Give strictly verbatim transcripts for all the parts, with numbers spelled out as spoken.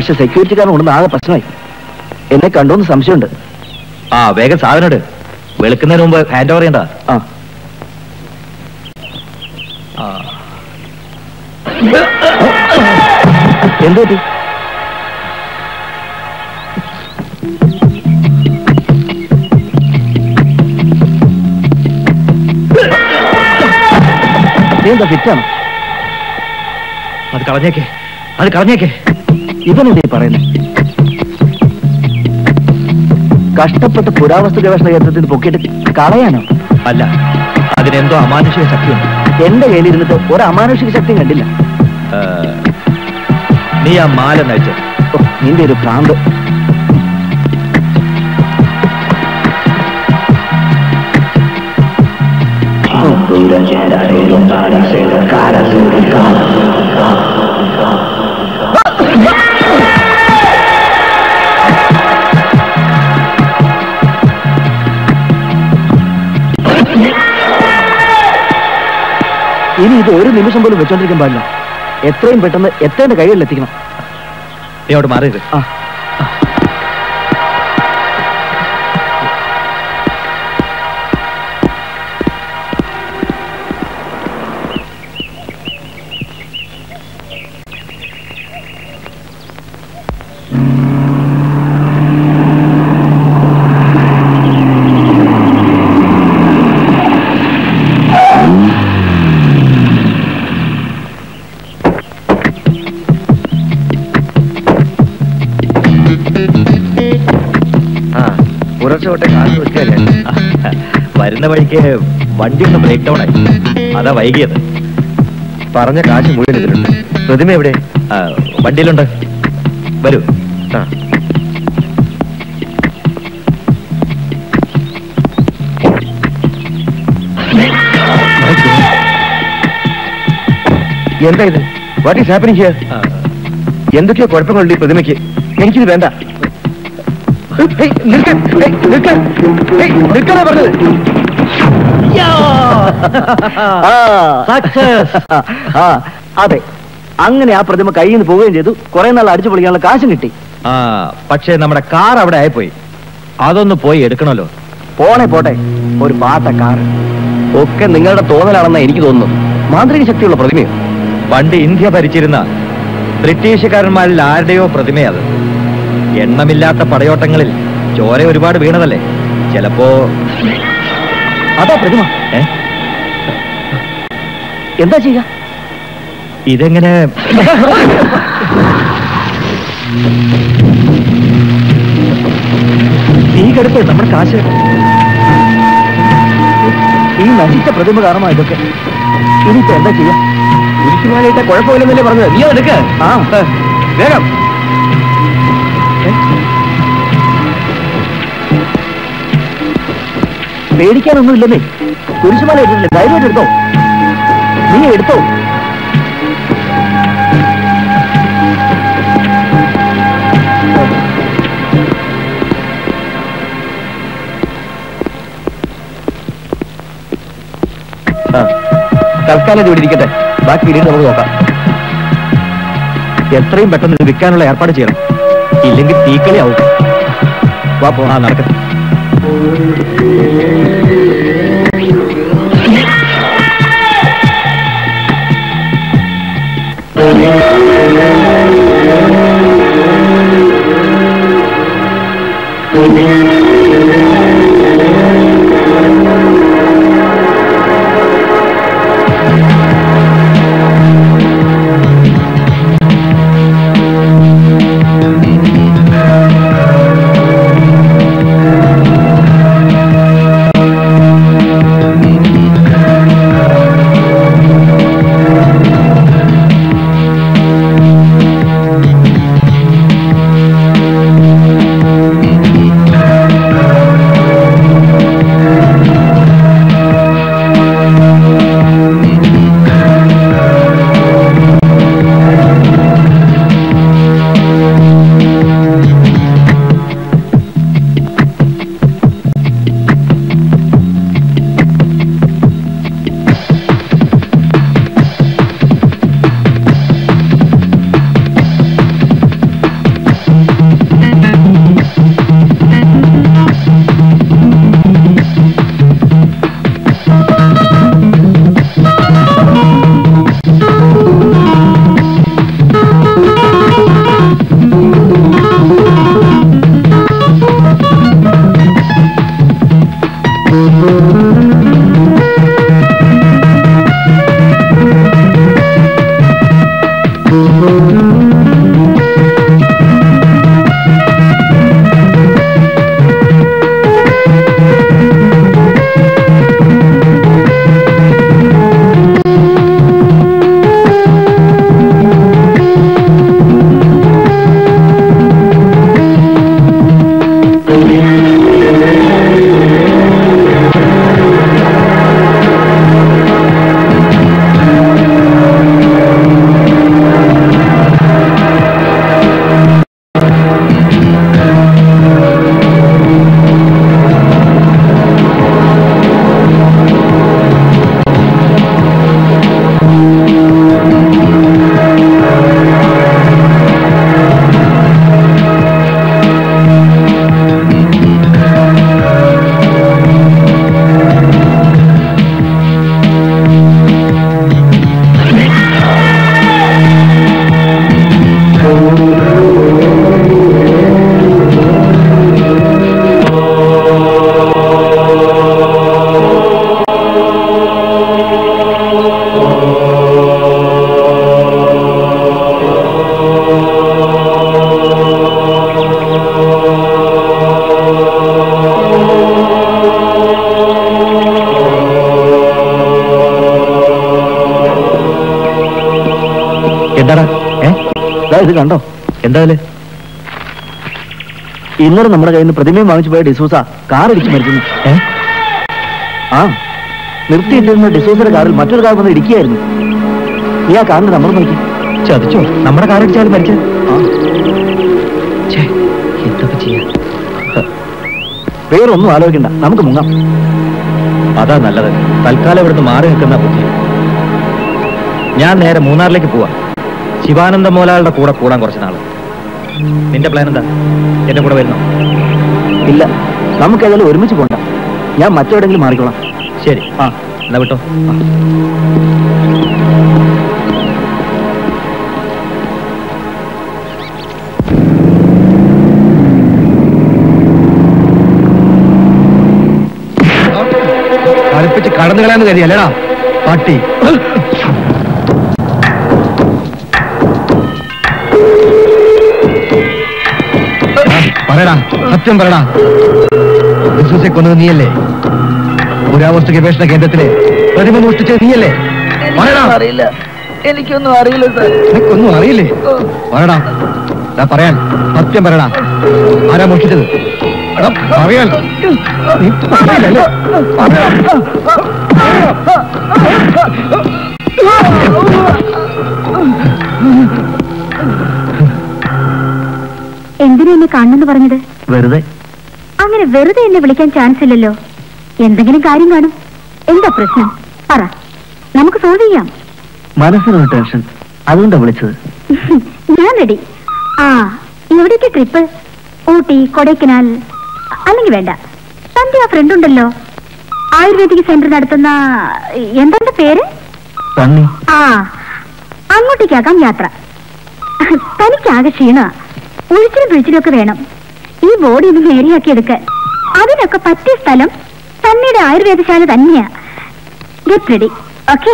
പക്ഷെ സെക്യൂരിറ്റിക്കാരൻ കൊണ്ടുവന്ന് ആകെ പ്രശ്നമായി. എന്നെ കണ്ടോന്ന് സംശയമുണ്ട്. ആ വേഗം സാധനം വെളുക്കുന്നതിന് മുമ്പ് ഹാൻഡ് ഓവർ ചെയ്യണ്ട. ആ എന്തോ എന്താ ഫിറ്റാണ്? അത് കളഞ്ഞേക്കേ, അത് കളഞ്ഞേക്കേ. ഇവനെന്തേ പറയുന്നത്? കഷ്ടപ്പെട്ട് പുരാവസ്തു ഗവേഷണ കേന്ദ്രത്തിൽ പൊക്കിയിട്ട് കളയാനോ? അല്ല, അതിനെന്തോ അമാനുഷിക ശക്തിയുണ്ട്. എന്റെ കയ്യിലിരുന്നിട്ട് ഒരു അമാനുഷിക ശക്തിയും കണ്ടില്ല. നീ ആ മാല നയിച്ചോ. നിന്റെ ഒരു ഭ്രാന്ത്. ഇനി ഇത് ഒരു നിമിഷം പോലും വെച്ചോണ്ടിരിക്കാൻ പാടില്ല. എത്രയും പെട്ടെന്ന് എത്തേണ്ട കൈകളിൽ എത്തിക്കണം. നീ അവിടെ മാറിയത്. ആ വരുന്ന വഴിക്ക് വണ്ടി ഒന്ന് ബ്രേക്ക് ഡൗൺ ആയി, അതാ വൈകിയത്. പറഞ്ഞ കാശ് മുഴുവൻ ഇതിലുണ്ട്. പ്രതിമ എവിടെ? വണ്ടിയിലുണ്ട്, വരൂ. ആ എന്താ ഇത്? What is happening here? എന്തൊക്കെയോ കുഴപ്പങ്ങളുണ്ട് ഈ പ്രതിമയ്ക്ക്. എനിക്കിത് വേണ്ട. പറഞ്ഞത് അതെ, അങ്ങനെ ആ പ്രതിമ കയ്യിൽ നിന്ന് പോവുകയും ചെയ്തു. കുറെ നാൾ അടിച്ചു പൊളിക്കാനുള്ള കാശും കിട്ടി. ആ പക്ഷേ നമ്മുടെ കാർ അവിടെ ആയിപ്പോയി. അതൊന്ന് പോയി എടുക്കണമല്ലോ. പോണേ പോട്ടെ, ഒരു പാട്ട കാർ ഒക്കെ നിങ്ങളുടെ തോന്നലാണെന്നാ എനിക്ക് തോന്നുന്നു. മാന്ത്രിക ശക്തിയുള്ള പ്രതിമയോ? പണ്ട് ഇന്ത്യ ഭരിച്ചിരുന്ന ബ്രിട്ടീഷുകാരന്മാരിൽ ആരുടെയോ പ്രതിമയത്. എണ്ണമില്ലാത്ത പടയോട്ടങ്ങളിൽ ചോര ഒരുപാട് വീണതല്ലേ. ചിലപ്പോ അതാ പ്രതിമ. ഏ എന്താ ചെയ്യുക? ഇതെങ്ങനെ? ഈ കടുപ്പ് നമ്മുടെ കാശ്. ഈ നശിച്ച പ്രതിമ കാരണമാണ് ഇതൊക്കെ. ഇനിയിപ്പോ എന്താ ചെയ്യാ? കുരിശുമാലയിട്ട കുഴപ്പമില്ലെന്നല്ലേ പറഞ്ഞത്? നീ എടുക്ക. ആ വേഗം. പേടിക്കാനൊന്നുമില്ലെന്നേ. കുരിശുമാല ഇട്ടില്ലേ? ധൈര്യമായിട്ട് എടുത്തോ. നീ എടുത്തോ. തൽക്കാലം ഇവിടെ ഇരിക്കട്ടെ, ബാക്കി പിന്നീട് നമുക്ക് നോക്കാം. എത്രയും പെട്ടെന്ന് ഇത് വിൽക്കാനുള്ള ഏർപ്പാട് ചെയ്യണം, ഇല്ലെങ്കിൽ തീക്കളിയാവും. വാ പോ. ആ നടക്കട്ടെ. ഇത് കണ്ടോ? എന്തായാലും ഇന്നലെ നമ്മുടെ കയ്യിൽ നിന്ന് പ്രതിമയും വാങ്ങിച്ചു പോയ ഡിസൂസ കാർ ഇടിച്ച് മരിക്കുന്നു. ഏ ആ നിർത്തിയിട്ടിരുന്ന ഡിസൂസയുടെ കാറിൽ മറ്റൊരു കാർ വന്ന് ഇടിക്കുകയായിരുന്നു. നീ ആ കാറിന്റെ നമ്പർ നോക്കി. ചതിച്ചോ? നമ്മുടെ കാർ അടിച്ചാലും മരിച്ചത്. ആ എന്തൊക്കെ ചെയ്യാം? വേറൊന്നും ആലോചിക്കണ്ട, നമുക്ക് മുങ്ങാം. അതാ നല്ലത്. തൽക്കാലം ഇവിടുന്ന് മാറി നിൽക്കുന്ന ബുദ്ധി. ഞാൻ നേരെ മൂന്നാറിലേക്ക് പോവാ. ശിവാനന്ദ മോലാളുടെ കൂടെ കൂടാൻ കുറച്ച് നാള്. നിന്റെ പ്ലാൻ എന്താ? എന്റെ കൂടെ വരുന്നോ? ഇല്ല, നമുക്ക് ഏതായാലും ഒരുമിച്ച് പോണ്ട. ഞാൻ മറ്റെവിടെങ്കിലും മാറിക്കോളാം. ശരി, ആ എന്നാ വിട്ടോ. കളിപ്പിച്ച് കടന്നു കളയാന്ന് കരുതിയല്ലേടാ പട്ടി. പറയടാ, സത്യം പറയടാ. ഡിസൂസയെ കൊന്നത് നീയല്ലേ? പുരാവസ്തു ഗവേഷണ കേന്ദ്രത്തിലെ പ്രതിമ മോഷ്ടിച്ചത് നീയല്ലേ? പറയടാ. അറിയില്ല, എനിക്കൊന്നും അറിയില്ല സാർ. നിനക്കൊന്നും അറിയില്ലേ? പറയടാ, പറയാൻ സത്യം പറയടാ. ആരാ മോഷ്ടിച്ചത്? പറയാൻ നീ പറയില്ലല്ലേ? എന്തിനാ എന്നെ കാണണമെന്ന് പറഞ്ഞത്? വെറുതെ. അങ്ങനെ വെറുതെ എന്നെ വിളിക്കാൻ ചാൻസ് ഇല്ലല്ലോ. എന്തെങ്കിലും കാര്യം കാണും. എന്താ പ്രശ്നം? പറ, നമുക്ക് സോൾവ് ചെയ്യാം. മനസ്സിനൊരു ടെൻഷൻ, അതുകൊണ്ടാ വിളിച്ചത്. ഞാൻ റെഡി. ആ, എവിടേക്ക് ട്രിപ്പ്? ഊട്ടി, കൊടൈക്കനാൽ? അല്ലെങ്കിൽ വേണ്ട, തന്റെ ആ ഫ്രണ്ട് ഉണ്ടല്ലോ, ആയുർവേദിക് സെന്റർ നടത്തുന്ന, എന്താ പേര്? സണ്ണി. ആ, അങ്ങോട്ടേക്കാകാം യാത്ര. തനിക്കാകെ ക്ഷീണ, ഒഴിച്ചിലും പിഴിച്ചിലും ഒക്കെ വേണം ഈ ബോഡി ഒന്ന് നേരെയാക്കി എടുക്കാൻ. അതിനൊക്കെ പറ്റിയ സ്ഥലം തന്നിയുടെ ആയുർവേദശാല തന്നെയാ. Get ready, okay?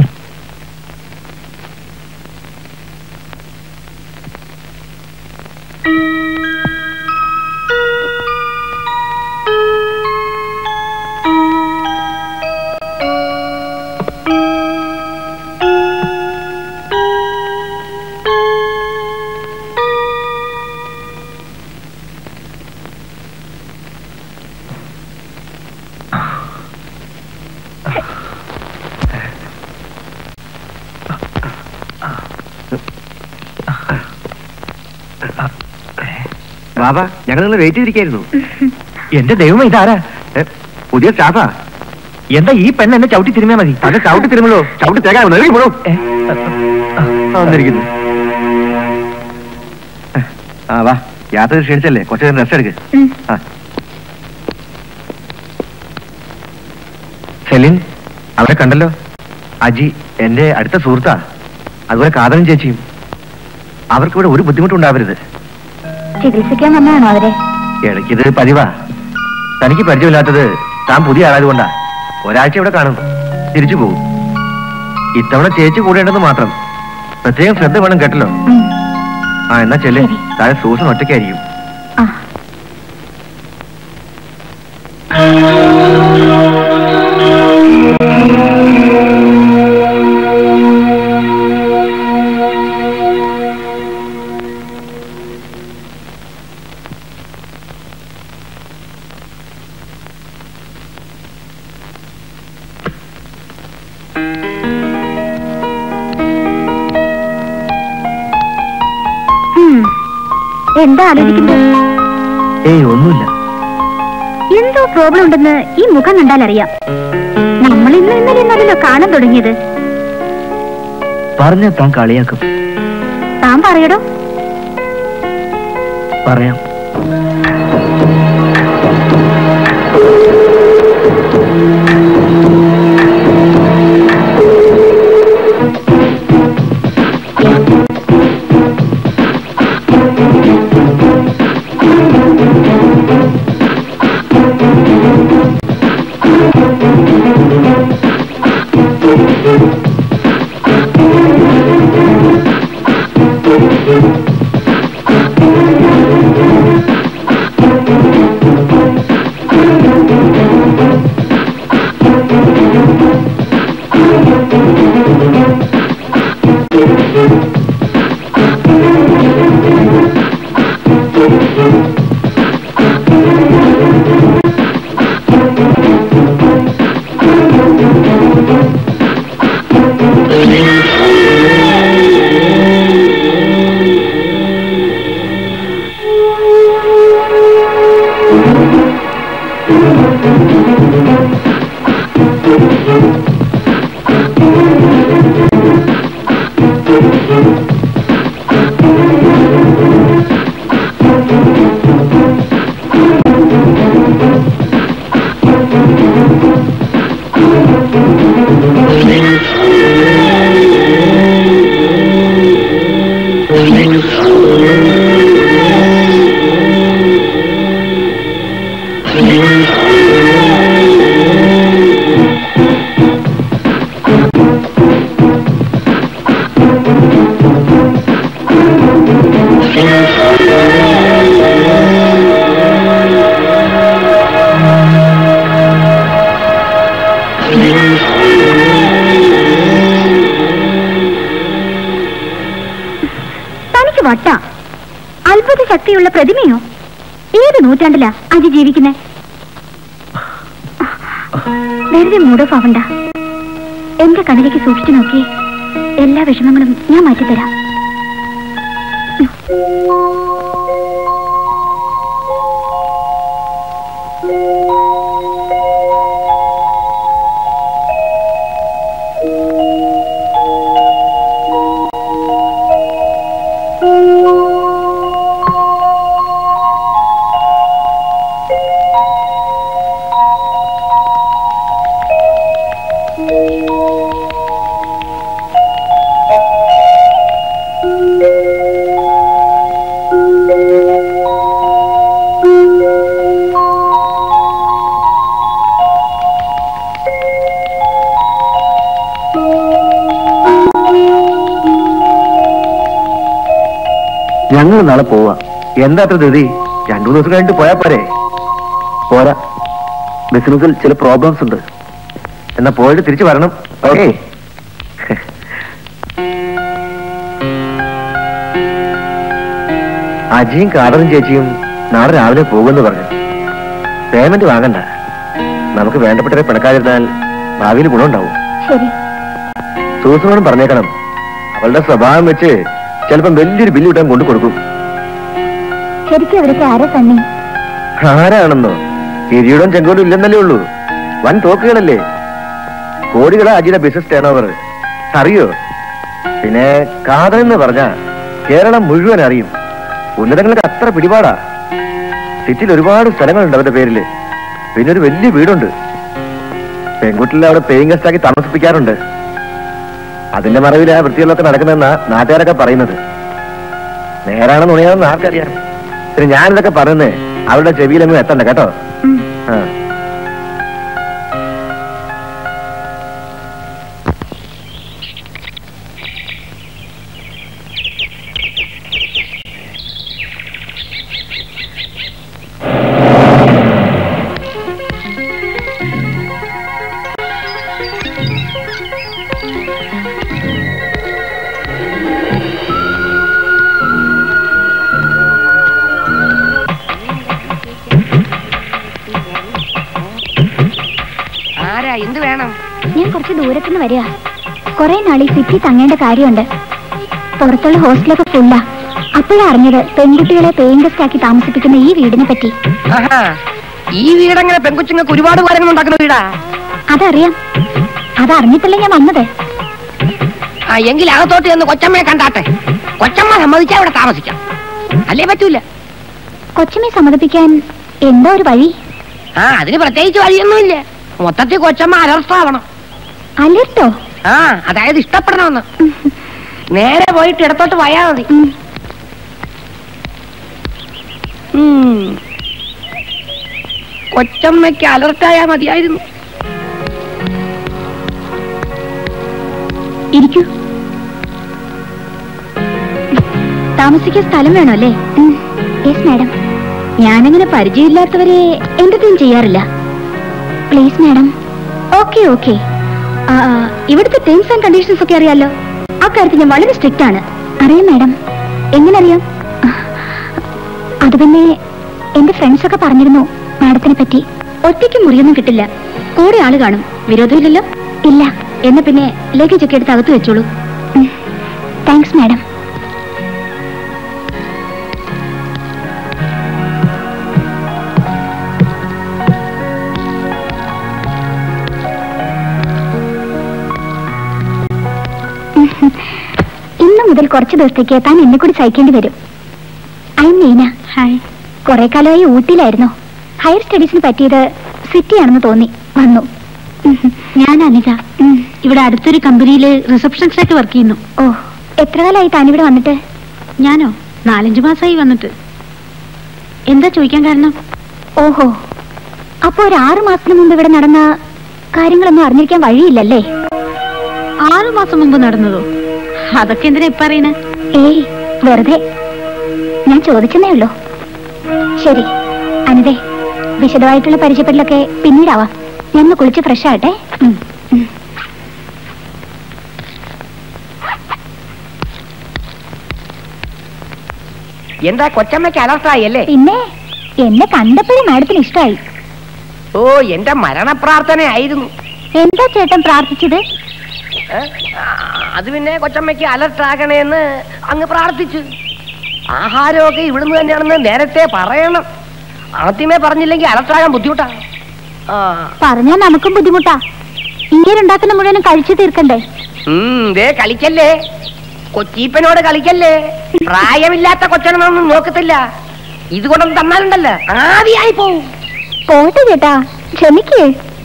ബാബാ, ഞങ്ങൾ നിങ്ങൾ വെയിറ്റ് ചെയ്തിരിക്കായിരുന്നു. എന്റെ ദൈവമേ, ഇതാരാ? പുതിയ സ്റ്റാഫാ. എന്താ ഈ പെണ്ണ് എന്നെ ചവിട്ടി തിരുമ്മിയാ മതി? അത് ചവിട്ടി തിരുമല്ലോ, ചവിട്ടി തേക്കാൻ പോണോ? വന്നിരിക്കുന്നു. ആ വാ, യാത്ര ക്ഷണിച്ചല്ലേ, കുറച്ചു നേരം റെസ്റ്റ് എടുക്ക്. ആ സെലിൻ, അവരെ കണ്ടല്ലോ. അജി എന്റെ അടുത്ത സുഹൃത്താ, അതുപോലെ കാതലും ചേച്ചിയും. അവർക്കിവിടെ ഒരു ബുദ്ധിമുട്ടുണ്ടാവരുത്. ചികിത്സിക്കാൻ വന്നതാണോ അവരെ? ഇടയ്ക്കിത് പതിവാ. തനിക്ക് പരിചയമില്ലാത്തത് താൻ പുതിയ ആളായതുകൊണ്ടാ. ഒരാഴ്ച ഇവിടെ കാണും, തിരിച്ചു പോകും. ഇത്തവണ ചേച്ചി കൂടേണ്ടെന്ന് മാത്രം. പ്രത്യേകം ശ്രദ്ധ വേണം കേട്ടല്ലോ. ആ എന്നാ ചെല്ലേ, താഴെ സൂസൻ ഒറ്റയ്ക്കായിരിക്കും. എന്താ ആലോചിക്കുന്നത്? ഏയ് ഒന്നുമില്ല. എന്തോ പ്രോബ്ലം ഉണ്ടെന്ന് ഈ മുഖം കണ്ടാൽ അറിയാം. നമ്മൾ ഇന്ന് ഇന്നലെ എന്നല്ലോ കാണാൻ തുടങ്ങിയത്. പറഞ്ഞ താൻ കളിയാക്കും. താൻ പറയടോ. പറയാം. തനിക്ക് വട്ട അത്ഭുത ശക്തിയുള്ള പ്രതിമയോ? ഏത് നൂറ്റാണ്ടിലാ അജി ജീവിക്കുന്നേ? വെറുതെ മൂടോഫ് ആവണ്ട. എന്റെ കണ്ണിലേക്ക് സൂക്ഷിച്ചു നോക്കി എല്ലാ വിഷമങ്ങളും ഞാൻ മാറ്റിത്തരാം. ഞങ്ങൾ നാളെ പോവാ. എന്താ അത്ര ധൃതി? രണ്ടു മൂന്ന് ദിവസം കഴിഞ്ഞിട്ട് പോയാ പോരെ? പോരാ, ബിസിനസിൽ ചില പ്രോബ്ലംസ് ഉണ്ട്. എന്നാ പോയിട്ട് തിരിച്ചു വരണം. ഓക്കെ. അജിയും കാതറും ചേച്ചിയും നാളെ രാവിലെ പോകുമെന്ന് പറഞ്ഞു. പേയ്മെന്റ് വാങ്ങണ്ട. നമുക്ക് വേണ്ടപ്പെട്ടവരെ പിണക്കാതിരുന്നാൽ ഭാവിയിൽ ഗുണമുണ്ടാവും. സൂസനോടും പറഞ്ഞേക്കണം. അവളുടെ സ്വഭാവം വെച്ച് ചിലപ്പം വലിയൊരു ബില്ല് കിട്ടാൻ കൊണ്ടു കൊടുക്കും. ആരാണെന്നോ? കിരീടവും ചെങ്കോലും ഇല്ലെന്നല്ലേ ഉള്ളൂ. വൻ തോക്കുകളല്ലേ. കോടികളാ അജിയുടെ ബിസിനസ് ടേൺ ഓവർ. അറിയോ? പിന്നെ കാതറെന്ന് പറഞ്ഞ കേരളം മുഴുവൻ അറിയും. ഉന്നതങ്ങൾക്ക് അത്ര പിടിപാടാ. സിറ്റിയിൽ ഒരുപാട് സ്ഥലങ്ങളുണ്ട് അവരുടെ പേരില്. പിന്നെ ഒരു വലിയ വീടുണ്ട്. പെൺകുട്ടികളെ അവിടെ പേയിങ് ഗസ്റ്റ് ആക്കി താമസിപ്പിക്കാറുണ്ട്. അതിന്റെ മറവിൽ ആ വൃത്തികളൊക്കെ നടക്കുന്നെന്നാ നാട്ടുകാരൊക്കെ പറയുന്നത്. നേരാണെന്ന് ഉണയാണെന്ന് ആർക്കറിയാം. പിന്നെ ഞാനിതൊക്കെ പറയുന്നേ അവരുടെ ചെവിയിലൊന്നും എത്തണ്ട കേട്ടോ. ആ എന്ത് വേണം? ഞാൻ കുറച്ച് ദൂരത്തുനിന്ന് വരിക. കുറെ നാളി സിറ്റി തങ്ങേണ്ട കാര്യമുണ്ട്. പുറത്തുള്ള ഹോസ്റ്റലൊക്കെ ഫുള്ളാ. അപ്പോഴാ അറിഞ്ഞത് പെൺകുട്ടികളെ പേയിങ് ഗസ്റ്റ് ആക്കി താമസിപ്പിക്കുന്ന ഈ വീടിനെ പറ്റി. ഈ വീടങ്ങനെ പെൺകുച്ചുങ്ങൾക്ക് ഒരുപാട് കാര്യങ്ങൾ ഉണ്ടാക്കുന്ന വീടാ. അതറിയാം. അതറിഞ്ഞിട്ടല്ലേ ഞാൻ വന്നത്. എങ്കിൽ അകത്തോട്ട് ചെന്ന് കൊച്ചമ്മയെ കണ്ടാട്ടെ. കൊച്ചമ്മ സമ്മതിച്ചാ ഇവിടെ താമസിക്കാം. അല്ലേ പറ്റൂല. കൊച്ചമ്മയെ സമ്മതിപ്പിക്കാൻ എന്താ ഒരു വഴി? ആ അതിന് പ്രത്യേകിച്ച് വഴിയൊന്നുമില്ല. മൊത്തത്തിൽ കൊച്ചമ്മ അലർട്ടാവണം. അലർട്ടോ? ആ അതായത് ഇഷ്ടപ്പെടണമെന്ന്. നേരെ പോയിട്ട് ഇടത്തോട്ട് പോയാ മതി. കൊച്ചമ്മയ്ക്ക് അലർട്ടായാ മതിയായിരുന്നു. ഇരിക്കൂ. താമസിക്കാൻ സ്ഥലം വേണോ അല്ലേ? Yes madam. ഞാനങ്ങനെ പരിചയമില്ലാത്തവരെ എന്റർടൈൻ ചെയ്യാറില്ല. Please madam. Okay okay. ഇവിടുത്തെ ടേംസ് ആൻഡ് കണ്ടീഷൻസ് ഒക്കെ അറിയാലോ. അക്കാര്യത്തിൽ ഞാൻ വളരെ സ്ട്രിക്റ്റ് ആണ്. അറിയാം മാഡം. എങ്ങനെ അറിയാം? അത് പിന്നെ എന്റെ ഫ്രണ്ട്സ് ഒക്കെ പറഞ്ഞിരുന്നു മാഡത്തിനെ പറ്റി. ഒറ്റയ്ക്ക് മുറിയൊന്നും കിട്ടില്ല. കൂടെ ആള് കാണും. വിരോധമില്ലല്ലോ? ഇല്ല. എന്നാ പിന്നെ ലഗേജ് ഒക്കെ എടുത്ത് അകത്ത് വെച്ചോളൂ. Thanks madam. മുതൽ കുറച്ച് ദിവസത്തേക്ക് താൻ എന്നെ കൂടി സഹിക്കേണ്ടി വരും. I am Neena. ഹായ്. കുറെ കാലമായി ഊട്ടിയിലായിരുന്നു. ഹയർ സ്റ്റഡീസിന് പറ്റിയത് സിറ്റിയാണെന്ന് തോന്നി വന്നു. ഞാൻ അനിത. ഇവിടെ അടുത്തൊരു കമ്പനിയിൽ റിസപ്ഷനിസ്റ്റായിട്ട് വർക്ക് ചെയ്യുന്നു. ഓ, എത്ര കാലമായി താൻ ഇവിടെ വന്നിട്ട്? ഞാനോ നാലഞ്ചു മാസമായി വന്നിട്ട്. എന്താ ചോദിക്കാൻ കാരണം? ഓഹോ, അപ്പൊ ഒരു ആറു മാസത്തിന് മുമ്പ് ഇവിടെ നടന്ന കാര്യങ്ങളൊന്നും അറിഞ്ഞിരിക്കാൻ വഴിയില്ലല്ലേ? ആറു മാസം മുമ്പ് നടന്നതോ? അതൊക്കെ എന്തിനാ ഇപ്പൊ അറിയണേ? ഏയ് വെറുതെ ഞാൻ ചോദിച്ചെന്നേ ഉള്ളൂ. ശരി അനിതേ, വിശദമായിട്ടുള്ള പരിചയപ്പെടലൊക്കെ പിന്നീടാവാം. ഞാൻ കുളിച്ച് ഫ്രഷ് ആട്ടെ. എന്താ കൊച്ചമ്മയ്ക്ക് അലർട്ടായി അല്ലേ? പിന്നെ എന്നെ കണ്ടപ്പോഴും മാഡത്തിന് ഇഷ്ടമായി. ഓ, എന്റെ മരണപ്രാർത്ഥനയായിരുന്നു. എന്താ ചേട്ടൻ പ്രാർത്ഥിച്ചത്? അത് പിന്നെ കൊച്ചമ്മയ്ക്ക് അലർട്ടാകണേന്ന് അങ്ങ് പ്രാർത്ഥിച്ചു. ആഹാരമൊക്കെ ഇവിടുന്ന് തന്നെയാണെന്ന് നേരത്തെ പറയണം. ആദ്യമേ പറഞ്ഞില്ലെങ്കിൽ അലർട്ടാകാൻ ബുദ്ധിമുട്ടാ. പറഞ്ഞാൽ നമുക്കും ബുദ്ധിമുട്ടാ. ഇങ്ങേരുണ്ടാക്കുന്ന മുഴുവനും കഴിച്ചു തീർക്കണ്ടേ? ദേ കളിക്കല്ലേ, കൊച്ചീപ്പനോട് കളിക്കല്ലേ. പ്രായമില്ലാത്ത കൊച്ചനൊന്നും നോക്കത്തില്ല. ഇതുകൊണ്ടൊന്നും തന്നാലുണ്ടല്ലോ ആദ്യമായി പോവും. പോട്ടെ ചേട്ടാ, ക്ഷമിക്കേ.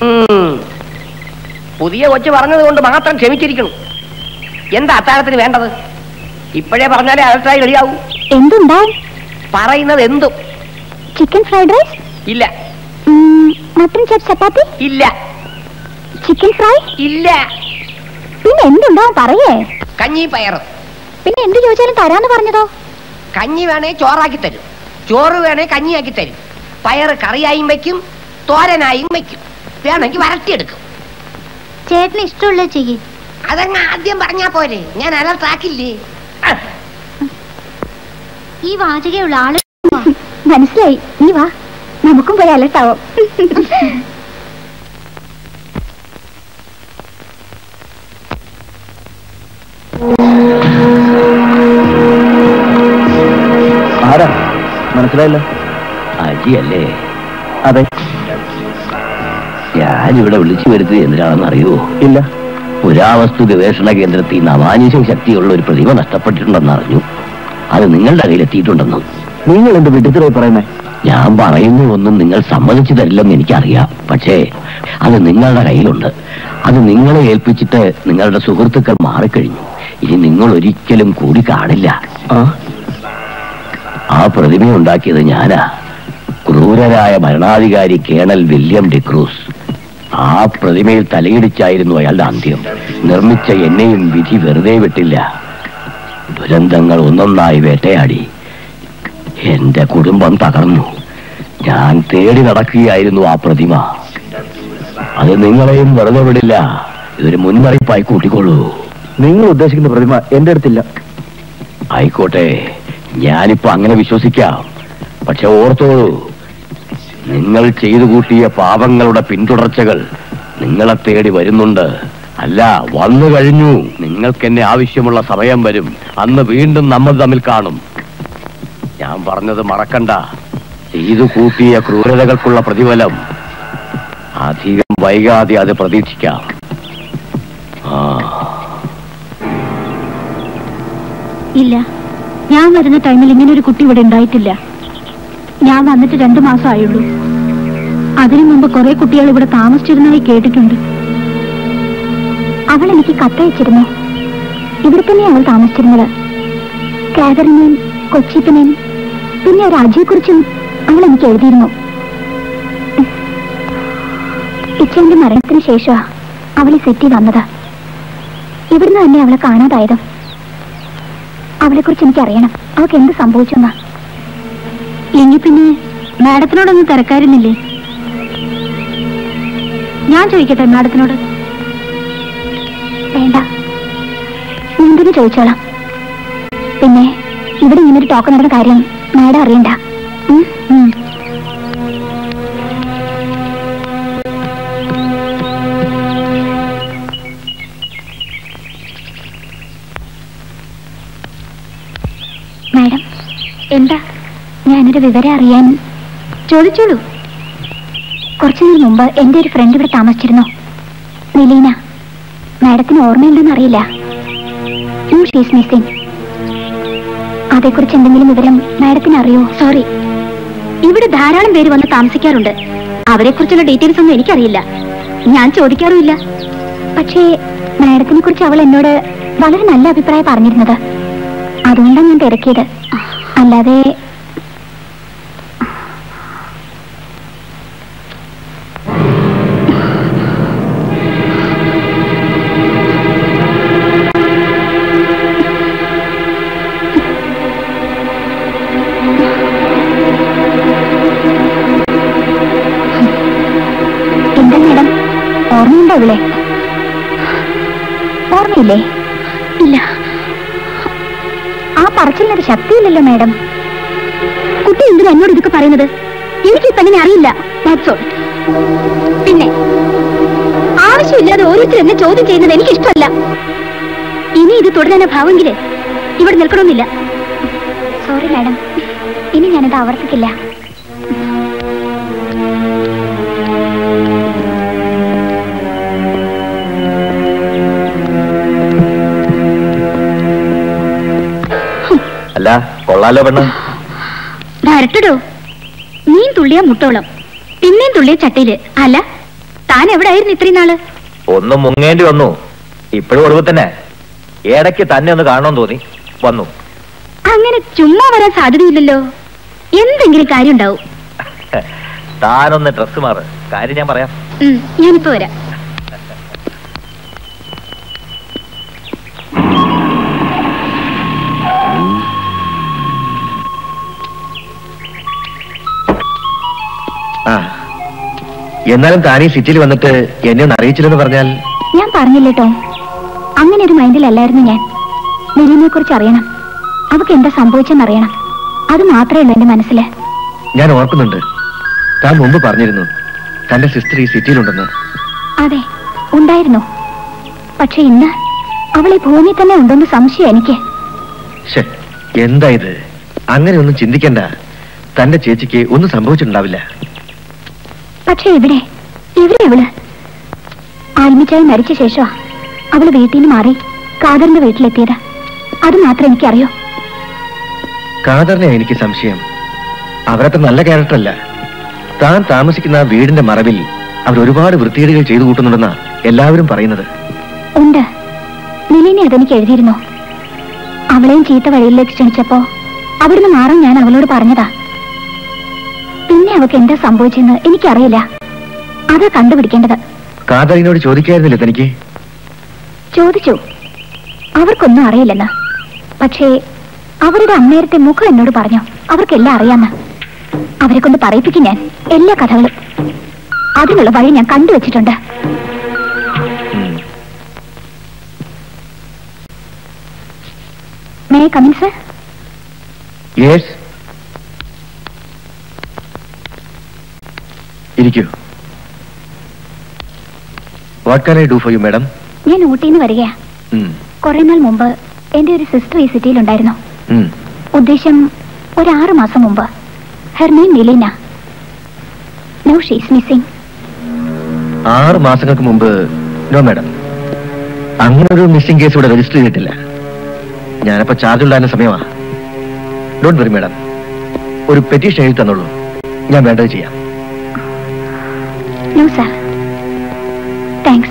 പുതിയ കൊച്ചു പറഞ്ഞത് കൊണ്ട് മാത്രം ക്ഷമിച്ചിരിക്കണം. എന്താ അത്താഴത്തിന് വേണ്ടത്? ഇപ്പോഴേ പറഞ്ഞാലേ അലർട്ടായി റെഡിയാവും. എന്തുണ്ടാവും? പറയുന്നത് എന്തും. Chicken fried rice? ഇല്ല. മട്ടൻ ചപ്പ് ചപ്പാത്തി? ഇല്ല. Chicken fry? ഇല്ല. പിന്നെ എന്തുണ്ടാവും പറയേ? കഞ്ഞി പയറ്. പിന്നെ എന്ത് ചോദിച്ചാലും തരാന്ന് പറഞ്ഞതോ? കഞ്ഞി വേണേ ചോറാക്കി തരും, ചോറ് വേണേ കഞ്ഞിയാക്കി തരും, പയറ് കറിയായും വെക്കും, തോരനായും വെക്കും, വേണമെങ്കിൽ വരട്ടിയെടുക്കും. ചേട്ടന് ഇഷ്ടമുള്ള ചെയ്യേ. അതങ്ങ് ആദ്യം പറഞ്ഞാ പോരെ, ഞാൻ അലർട്ടാക്കില്ലേ. ഈ വാചകയുള്ള ആള് മനസ്സിലായി. നീ വാ, നമുക്കും പോയി അലർട്ടാവും. ആരാ? മനസ്സിലായില്ല. അജിയല്ലേ? അതെ. ഞാനിവിടെ വിളിച്ചു വരുത്തി എന്തിനാണെന്ന് അറിയുമോ? ഇല്ല. പുരാവസ്തു ഗവേഷണ കേന്ദ്രത്തിൽ നിന്ന് അമാനുഷ്യ ശക്തിയുള്ള ഒരു പ്രതിമ നഷ്ടപ്പെട്ടിട്ടുണ്ടെന്ന് അറിഞ്ഞു. അത് നിങ്ങളുടെ കയ്യിലെത്തിയിട്ടുണ്ടെന്നും. നിങ്ങൾ എന്ത് വിട്ടിത്തരായി പറയുന്നേ? ഞാൻ പറയുന്ന ഒന്നും നിങ്ങൾ സമ്മതിച്ചു തരില്ലെന്ന് എനിക്കറിയാം. പക്ഷേ അത് നിങ്ങളുടെ കയ്യിലുണ്ട്. അത് നിങ്ങളെ ഏൽപ്പിച്ചിട്ട് നിങ്ങളുടെ സുഹൃത്തുക്കൾ മാറിക്കഴിഞ്ഞു. ഇനി നിങ്ങൾ ഒരിക്കലും കൂടി കാണില്ല. ആ പ്രതിമ ഉണ്ടാക്കിയത് ഞാനാ. ക്രൂരരായ ഭരണാധികാരി കേണൽ വില്യം ഡിക്രൂസ്. ആ പ്രതിമയിൽ തലയിടിച്ചായിരുന്നു അയാളുടെ അന്ത്യം. നിർമ്മിച്ച എന്നെയും വിധി വെറുതെ വിട്ടില്ല. ദുരന്തങ്ങൾ ഒന്നൊന്നായി വേട്ടയാടി. എന്റെ കുടുംബം തകർന്നു. ഞാൻ തേടി നടക്കുകയായിരുന്നു ആ പ്രതിമ. അത് നിങ്ങളെയും വെറുതെ വിടില്ല. ഇതൊരു മുൻമറിയിപ്പായി കൂട്ടിക്കൊള്ളൂ. നിങ്ങൾ ഉദ്ദേശിക്കുന്ന പ്രതിമ എന്റെ അടുത്തില്ല. ആയിക്കോട്ടെ, ഞാനിപ്പോ അങ്ങനെ വിശ്വസിക്കാം. പക്ഷെ ഓർത്തോളൂ, നിങ്ങൾ ചെയ്തു കൂട്ടിയ പാപങ്ങളുടെ പിന്തുടർച്ചകൾ നിങ്ങളെ തേടി വരുന്നുണ്ട്. അല്ല, വന്നു കഴിഞ്ഞു. നിങ്ങൾക്ക് എന്നെ ആവശ്യമുള്ള സമയം വരും. അന്ന് വീണ്ടും നമ്മൾ തമ്മിൽ കാണും. ഞാൻ പറഞ്ഞത് മറക്കണ്ട. ചെയ്തു കൂട്ടിയ ക്രൂരതകൾക്കുള്ള പ്രതിഫലം അധികം വൈകാതെ അത് പ്രതീക്ഷിക്കാം. ആ ഇല്ല, ഞാൻ വരുന്ന ടൈമിൽ ഇങ്ങനെ ഒരു കുട്ടി ഇവിടെ ഉണ്ടായിട്ടില്ല. ഞാൻ വന്നിട്ട് രണ്ടു മാസം ആയുള്ളൂ. അതിനു മുമ്പ് കുറെ കുട്ടികൾ ഇവിടെ താമസിച്ചിരുന്നതായി കേട്ടിട്ടുണ്ട്. അവൾ എനിക്ക് കത്തയച്ചിരുന്നു. ഇവിടെ തന്നെയാണ് അവൾ താമസിച്ചിരുന്നത്. കാതറിനെയും കൊച്ചിപ്പനെയും പിന്നെ ഒരു അജിയെക്കുറിച്ചും അവൾ എനിക്ക് എഴുതിയിരുന്നു. ഇച്ചന്റെ മരണത്തിന് ശേഷമാ അവളെ സെറ്റി വന്നത്. ഇവിടുന്ന് തന്നെ അവളെ കാണാതായതും. അവളെ കുറിച്ച് എനിക്ക് അറിയണം. അവൾക്ക് എന്ത് സംഭവിച്ചെന്നാ. എങ്കിൽ പിന്നെ മാഡത്തിനോടൊന്നും തിരക്കാരുന്നില്ലേ? ഞാൻ ചോദിക്കട്ടെ മാഡത്തിനോട്? വേണ്ട, എന്തിനു ചോദിച്ചോളാം. പിന്നെ ഇവിടെ ഇങ്ങനൊരു ടോക്ക് നടന്ന കാര്യം മാഡം അറിയണ്ട. മാഡം, എന്താ? ഞാനൊരു വിവരം അറിയാൻ. ചോദിച്ചോളൂ. കുറച്ചു നേരം മുമ്പ് എന്റെ ഒരു ഫ്രണ്ട് ഇവിടെ താമസിച്ചിരുന്നു, നിലീന. മാഡത്തിന് ഓർമ്മയുണ്ടെന്ന് അറിയില്ല. She's missing. അതേക്കുറിച്ച് എന്തെങ്കിലും വിവരം മാഡത്തിന് അറിയോ? സോറി, ഇവിടെ ധാരാളം പേര് വന്ന് താമസിക്കാറുണ്ട്. അവരെ കുറിച്ചുള്ള ഡീറ്റെയിൽസ് ഒന്നും എനിക്കറിയില്ല, ഞാൻ ചോദിക്കാറുമില്ല. പക്ഷേ മാഡത്തിനെ കുറിച്ച് അവൾ എന്നോട് വളരെ നല്ല അഭിപ്രായം പറഞ്ഞിരുന്നത്. അതുകൊണ്ടാണ് ഞാൻ തിരക്കിയത്. അല്ലാതെ എന്താ മാഡം, ഓർമ്മയുണ്ടോ ഇവിടെ? ഓർമ്മയില്ലേ? ഇല്ല. ആ പറച്ചിലിനൊരു ശക്തിയില്ലല്ലോ മാഡം. കുട്ടി എന്തിനാ എന്നോട് ഇതൊക്കെ പറയുന്നത്? എനിക്ക് തന്നെ അറിയില്ല. പിന്നെ ആവശ്യമില്ലാതെ ഓരോരുത്തർ എന്നെ ചോദ്യം ചെയ്യുന്നത് എനിക്ക് ഇഷ്ടമല്ല. ഇനി ഇത് തുടരാൻ ഭാവമെങ്കില് ഇവിടെ നിൽക്കണമെന്നില്ല. സോറി മാഡം, ഇനി ഞാനത് ആവർത്തിക്കില്ല. അല്ല, കൊള്ളാലോ പെണ്ണ്. വരട്ടടോ, നീൻ തുള്ളിയ മുട്ടോളം, പിന്നെയും തുള്ളിയ ചട്ടിയില്. അല്ല, താൻ എവിടെ ആയിരുന്നു ഇത്രയും നാള്? ഒന്നും മുങ്ങേണ്ടി വന്നു. ഇപ്പോഴും ഒടുവ് തന്നെ. ഇടയ്ക്ക് തന്നെ ഒന്ന് കാണണമെന്ന് തോന്നി വന്നു. അങ്ങനെ ചുമ്മാ വരാൻ സാധ്യതയില്ലല്ലോ. എന്തെങ്കിലും കാര്യം ഉണ്ടാവും. താനൊന്ന് ഡ്രസ് മാറ്, കാര്യം ഞാൻ പറയാം. ഞാനിപ്പോ വരാം. ആ, എന്നാലും താനീ സിറ്റിയിൽ വന്നിട്ട് എന്നെ ഒന്ന് അറിയിച്ചില്ലെന്ന് പറഞ്ഞാൽ? ഞാൻ പറഞ്ഞില്ലേട്ടോ, അങ്ങനെ ഒരു മൈൻഡിലല്ലായിരുന്നു ഞാൻ. നിലിനെ കുറിച്ച് അറിയണം, അവക്ക് എന്താ സംഭവിച്ചെന്നറിയണം, അത് മാത്രമേ ഉള്ളൂ എന്റെ മനസ്സില്. ഞാൻ ഓർക്കുന്നുണ്ട്, താൻ മുമ്പ് പറഞ്ഞിരുന്നു തന്റെ സിസ്റ്റർ ഈ സിറ്റിയിലുണ്ടെന്ന്. അതെ, ഉണ്ടായിരുന്നു. പക്ഷെ ഇന്ന് അവളെ ഭൂമി തന്നെ ഉണ്ടെന്ന് സംശയം എനിക്ക്. എന്താ ഇത്? അങ്ങനെ ഒന്നും ചിന്തിക്കണ്ട. തന്റെ ചേച്ചിക്ക് ഒന്നും സംഭവിച്ചിട്ടുണ്ടാവില്ല. പക്ഷെ ഇവിടെ ഇവിടെ അവള് ആൽമിച്ചായി മരിച്ച ശേഷമാ അവള് വീട്ടിൽ നിന്ന് മാറി കാദറിന്റെ വീട്ടിലെത്തിയത്. അത് മാത്രം എനിക്കറിയോ. കാദറിനെ എനിക്ക് സംശയം. അവരത്ര നല്ല ക്യാരക്ടറല്ല. താൻ താമസിക്കുന്ന ആ വീടിന്റെ മറവിൽ അവർ ഒരുപാട് വൃത്തികേടുകൾ ചെയ്തു കൂട്ടുന്നുണ്ടെന്നാ എല്ലാവരും പറയുന്നത്. ഉണ്ട്, നിലിനെ അതെനിക്ക് എഴുതിയിരുന്നു. അവളെയും ചീത്ത വഴിയിലേക്ക് ക്ഷണിച്ചപ്പോ അവിടുന്ന് മാറാൻ ഞാൻ അവളോട് പറഞ്ഞതാ. പിന്നെ അവക്ക് എന്താ സംഭവിച്ചെന്ന് എനിക്കറിയില്ല. അതാ കണ്ടുപിടിക്കേണ്ടത്. കാദറിനോട് ചോദിക്കായിരുന്നില്ല തനിക്ക്? ചോദിച്ചു, അവർക്കൊന്നും അറിയില്ലെന്ന്. പക്ഷേ അവരുടെ അന്നേരത്തെ മുഖം എന്നോട് പറഞ്ഞു അവർക്കെല്ലാം അറിയാന്ന്. അവരെ കൊണ്ട് പറയിപ്പിക്കും ഞാൻ എല്ലാ കഥകളും. അതിനുള്ള വഴി ഞാൻ കണ്ടുവച്ചിട്ടുണ്ട്. May I come in sir? Yes, ഇരിക്കൂ. What can I do for you madam? ഞാൻ ഊട്ടിന്ന് വരികയാ. കുറെ നാൾ മുമ്പ് എന്റെ ഒരു സിസ്റ്റർ ഈ സിറ്റിയിലുണ്ടായിരുന്നു. ഉദ്ദേശം ഒരാറ് മാസം മുമ്പ്. Her name Nileena. Now she is missing. ആറ് മാസങ്ങൾക്ക് മുമ്പ്? നോ മാഡം, അങ്ങനെ ഒരു മിസ്സിംഗ് കേസ് ഇവിടെ രജിസ്റ്റർ ചെയ്തിട്ടില്ല. ഞാനപ്പോ ചാർജ് ഉണ്ടായിരുന്ന സമയമാ. ഡോണ്ട് വറി മാഡം, ഒരു പെറ്റീഷൻ എഴുതി തന്നോളൂ, ഞാൻ വേണ്ടത് ചെയ്യാം. No sir, thanks.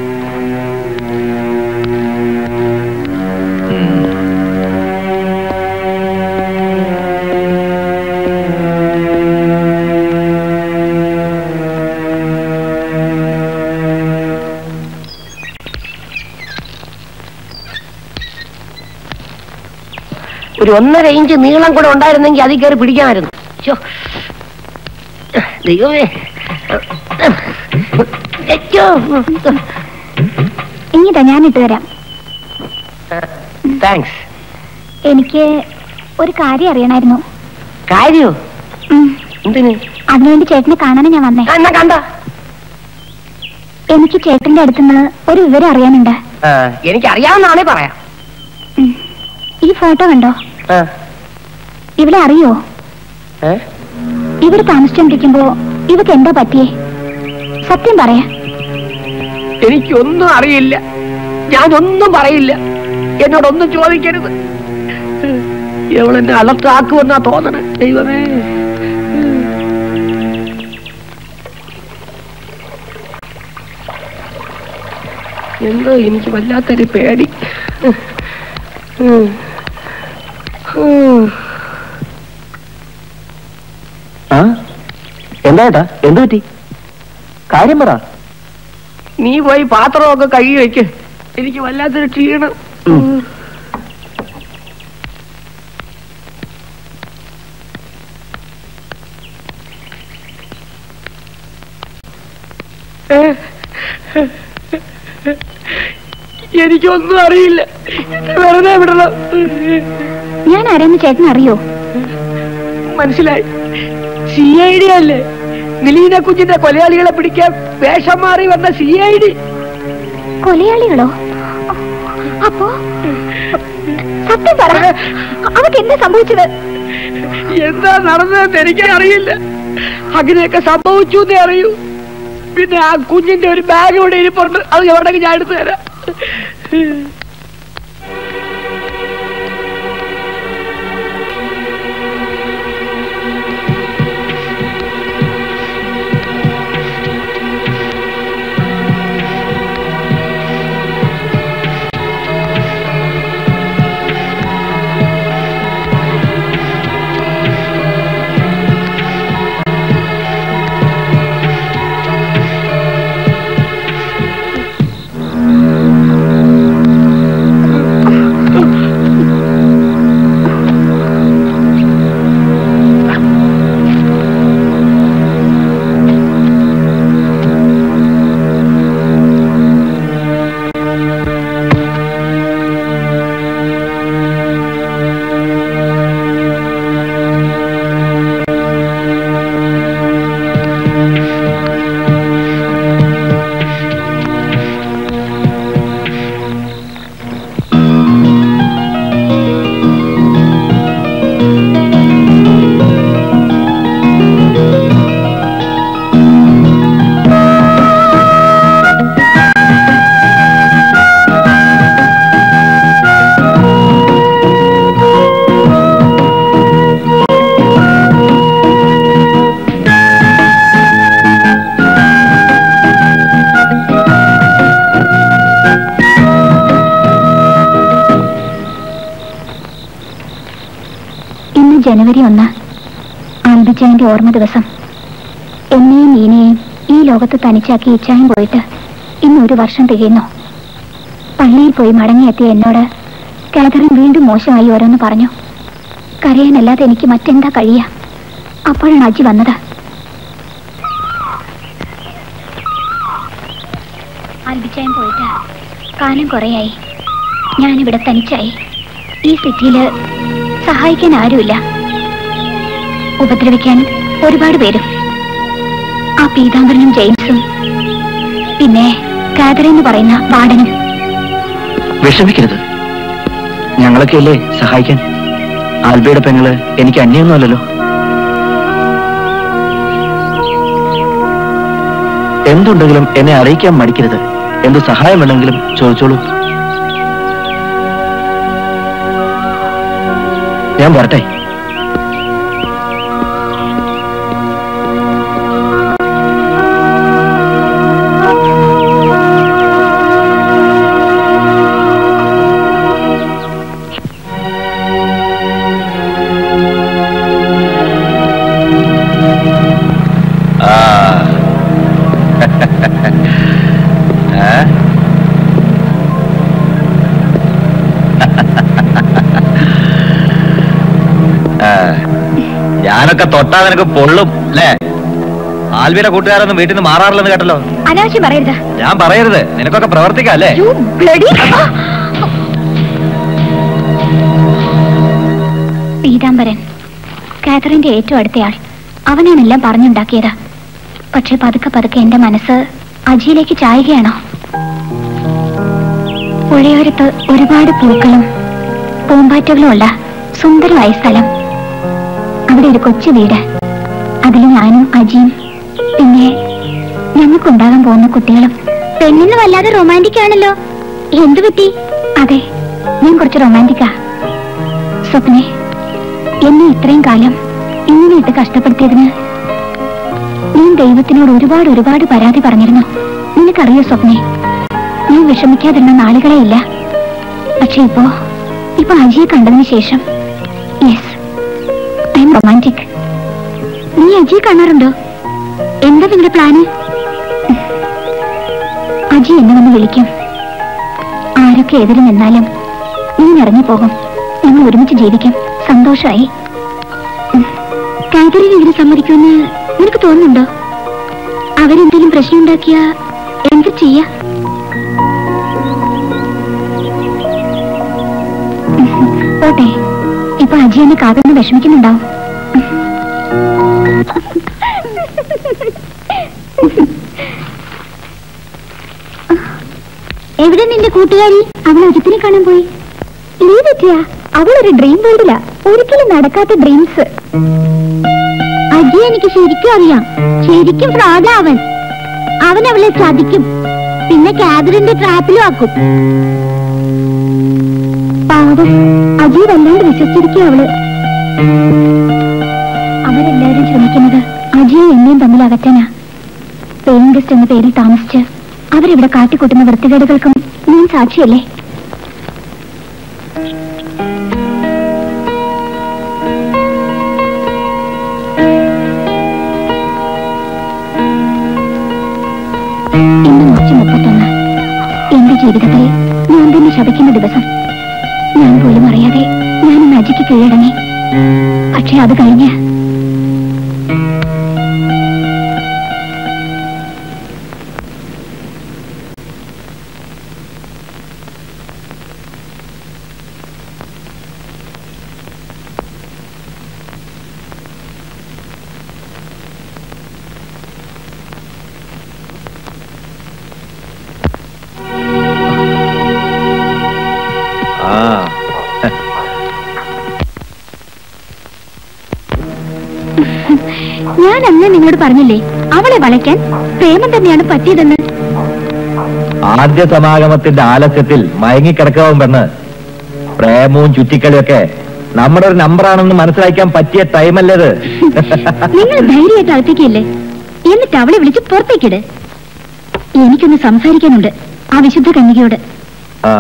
ഒരു ഒന്നര ഇഞ്ച് നീളം കൂടെ ഉണ്ടായിരുന്നെങ്കിൽ അതിൽ കയറി പിടിക്കാമായിരുന്നു. ദൈവമേ, ഇങ്ങിതാ ഞാൻ ഇട്ട് തരാം. താങ്ക്സ്. എനിക്ക് ഒരു കാര്യം അറിയണമായിരുന്നു. കാര്യോ? എന്തിന്? അതിനുവേണ്ടി ചേട്ടനെ കാണാനും ഞാൻ വന്നേ. എന്നാ കണ്ട? എനിക്ക് ചേട്ടന്റെ അടുത്തുനിന്ന് ഒരു വിവരം അറിയാനുണ്ട്. എനിക്ക് അറിയാവുന്നതാണേ പറയാം. ഈ ഫോട്ടോ കണ്ടോ? ഇവിടെ അറിയോ? ഇവിടെ താമസിച്ചോണ്ടിരിക്കുമ്പോ ഇവക്ക് എന്താ പറ്റിയേ? സത്യം പറയാ. എനിക്കൊന്നും അറിയില്ല, ഞാനൊന്നും പറയില്ല, എന്നോടൊന്നും ചോദിക്കരുത്. എവളെന്നെ അലർട്ടാക്കുമെന്നാ തോന്നണേ. ദൈവമേ, എന്തോ എനിക്ക് വല്ലാത്തൊരു പേടി. എന്താ ഏട്ടാ, എന്ത് പറ്റി? കാര്യം പറ. നീ പോയി പാത്രമൊക്കെ കഴുകി വെക്ക്. എനിക്ക് വല്ലാത്തൊരു ക്ഷീണം. എനിക്കൊന്നും അറിയില്ല, വെറുതെ വിടണം. ഞാൻ ആരാന്ന് ചേട്ടൻ അറിയോ? മനസ്സിലായി, സി ഐ ഡി അല്ലേ? നിലീന കുഞ്ഞിന്റെ കൊലയാളികളെ പിടിക്കാൻ വേഷം മാറി വന്ന സി ഐ ഡി. കൊലയാളികളോ? അപ്പോ സത്യം പറ, അവർക്ക് എന്താ സംഭവിച്ചത്? എന്താ നടന്നതെന്ന് എനിക്ക് അറിയില്ല. അങ്ങനെയൊക്കെ സംഭവിച്ചു എന്നേ അറിയൂ. പിന്നെ ആ കുഞ്ഞിന്റെ ഒരു ബാഗ് ഇവിടെ ഇരിപ്പുണ്ട്, അത് എവിടെയെങ്കിലും ഞാൻ എടുത്തു തരാം. ജനുവരി ഒന്ന്, ആൽബിച്ചതിന്റെ ഓർമ്മ ദിവസം. എന്നെയും മീനയെയും ഈ ലോകത്ത് തനിച്ചാക്കി ഇച്ചായും പോയിട്ട് ഇന്ന് ഒരു വർഷം തികയുന്നു. പള്ളിയിൽ പോയി മടങ്ങിയെത്തിയ എന്നോട് കാതറിൻ വീണ്ടും മോശമായി ഓരോന്ന് പറഞ്ഞു. കരയാനല്ലാതെ എനിക്ക് മറ്റെന്താ കഴിയുക? അപ്പോഴാണ് അജി വന്നത്. ആൽബിച്ചായും പോയിട്ട് കാലം കുറേയായി. ഞാനിവിടെ തനിച്ചായി. ഈ സിറ്റിയില് സഹായിക്കാൻ ആരുമില്ല. ഉപദ്രവിക്കാൻ ഒരുപാട് പേരും. ആ പീതാംബരനും ജെയിംസും പിന്നെ കാതറിൻ എന്ന് പറയുന്ന വാർഡനും. വിഷമിക്കരുത്, ഞങ്ങളൊക്കെ അല്ലേ സഹായിക്കാൻ. ആൽബിയുടെ പെങ്ങള് എനിക്ക് അന്യൊന്നുമല്ലല്ലോ. എന്തുണ്ടെങ്കിലും എന്നെ അറിയിക്കാൻ മടിക്കരുത്. എന്ത് സഹായം വേണമെങ്കിലും ചോദിച്ചോളൂ. ഞാൻ വരട്ടെ. ഞാനൊക്കെ തൊട്ടാ നിനക്ക് പൊള്ളും അല്ലേ? ആൽബിയുടെ കൂട്ടുകാരൊന്നും വീട്ടിൽ നിന്ന് മാറാറില്ലെന്ന് കേട്ടല്ലോ. അനാവശ്യം പറയരുത്. ഞാൻ പറയരുത്, നിനക്കൊക്കെ പ്രവർത്തിക്കാം അല്ലേ? പീതാംബരൻ കാതറിന്റെ ഏറ്റവും അടുത്തയാൾ. അവനാണെല്ലാം പറഞ്ഞുണ്ടാക്കിയത്. പക്ഷെ പതുക്കെ പതുക്കെ എന്റെ മനസ്സ് അജിയിലേക്ക് ചായുകയാണോ? പുഴയോരത്ത് ഒരുപാട് പൂക്കളും പൂമ്പാറ്റകളും ഉള്ള സുന്ദരമായ സ്ഥലം. അവിടെ ഒരു കൊച്ചു വീട്. അതിൽ ഞാനും അജിയും പിന്നെ ഞങ്ങൾക്കുണ്ടാകാൻ പോകുന്ന കുട്ടികളും. പെണ്ണിന് വല്ലാതെ റൊമാൻറ്റിക് ആണല്ലോ. എന്തു പറ്റി? അതെ, ഞാൻ കുറച്ച് റൊമാൻറ്റിക്കാ. സ്വപ്നെ, എന്നെ ഇത്രയും കാലം ഇങ്ങനെ ഇട്ട് കഷ്ടപ്പെടുത്തിയതിന് നീ ദൈവത്തിനോട് ഒരുപാട് ഒരുപാട് പരാതി പറഞ്ഞിരുന്നു. നിനക്കറിയോ സ്വപ്നെ, നീ വിഷമിക്കാതിരുന്ന നാളുകളെ ഇല്ല. പക്ഷെ ഇപ്പോ ഇപ്പൊ അജിയെ കണ്ടതിന് ശേഷം യെസ് ഐ എം റൊമാൻറ്റിക്. നീ അജിയെ കാണാറുണ്ടോ? എന്താ നിങ്ങളുടെ പ്ലാന്? അജി എന്നെ വന്ന് വിളിക്കും. ആരൊക്കെ എതിര് നിന്നാലും നീ ഇറങ്ങി പോകും. ഞങ്ങൾ ഒരുമിച്ച് ജീവിക്കും. സന്തോഷമായി. കാതറിന് ഇതിന് സമ്മതിക്കുമെന്ന് നിനക്ക് തോന്നുന്നുണ്ടോ? അവരെന്തെങ്കിലും പ്രശ്നം ഉണ്ടാക്കിയ എന്ത് ചെയ്യാ? പോട്ടെ, ഇപ്പൊ അജി എന്നെ കാതറിന് വിഷമിക്കുന്നുണ്ടാവും. എവിടെ നിന്റെ കൂട്ടുകാരി? അവൾ അജിത്തിനെ കാണാൻ പോയി. നീ പറ്റിയ അവളൊരു ഡ്രീം വേൾഡിലാ. ഒരിക്കലും നടക്കാത്ത ഡ്രീംസ്. അജി എനിക്ക് ശരിക്കും അറിയാം. ശരിക്കും ഫ്രോഡാ അവൻ. അവൻ അവളെ ചതിക്കും, പിന്നെ കാതറിന്റെ ട്രാപ്പിലും ആക്കും. പാവം, അജി വല്ലാണ്ട് വിശ്വസിച്ചിരിക്കും അവള്. അവരെല്ലാവരും ശ്രമിക്കുന്നത് അജിയും എന്നെയും തമ്മിൽ അകറ്റാനാ. പേയിങ് ഗസ്റ്റ് എന്ന പേരിൽ താമസിച്ച് അവരിവിടെ കാട്ടിക്കൂട്ടുന്ന വൃത്തികേടുകൾക്കും ഞാൻ സാക്ഷിയല്ലേ? ഇന്ന് മാർച്ച് മുപ്പത്തൊന്ന് എന്റെ ജീവിതത്തിൽ ഞാൻ തന്നെ ശപിക്കുന്ന ദിവസം. ഞാൻ പോലും അറിയാതെ ഞാൻ ഇന്ന് അജിക്ക് കീഴടങ്ങി. പക്ഷെ അത് കഴിഞ്ഞ് ഞാൻ അന്ന് നിങ്ങളോട് പറഞ്ഞില്ലേ, അവളെ വളയ്ക്കാൻ പ്രേമം തന്നെയാണ് പറ്റിയതെന്ന്. ആദ്യ സമാഗമത്തിന്റെ ആലസ്യത്തിൽ മയങ്ങിക്കിടക്കാവും പെണ്ണ്. പ്രേമവും ചുറ്റിക്കളിയൊക്കെ നമ്മുടെ ഒരു നമ്പറാണെന്ന് മനസ്സിലാക്കാൻ പറ്റിയ ടൈമല്ലേത്. നിങ്ങൾ ധൈര്യമായിട്ട് അകത്തേക്കില്ലേ, എന്നിട്ട് അവളെ വിളിച്ച് പുറത്തേക്കിട്. എനിക്കൊന്ന് സംസാരിക്കാനുണ്ട് ആ വിശുദ്ധ കന്യകയോട്. ആ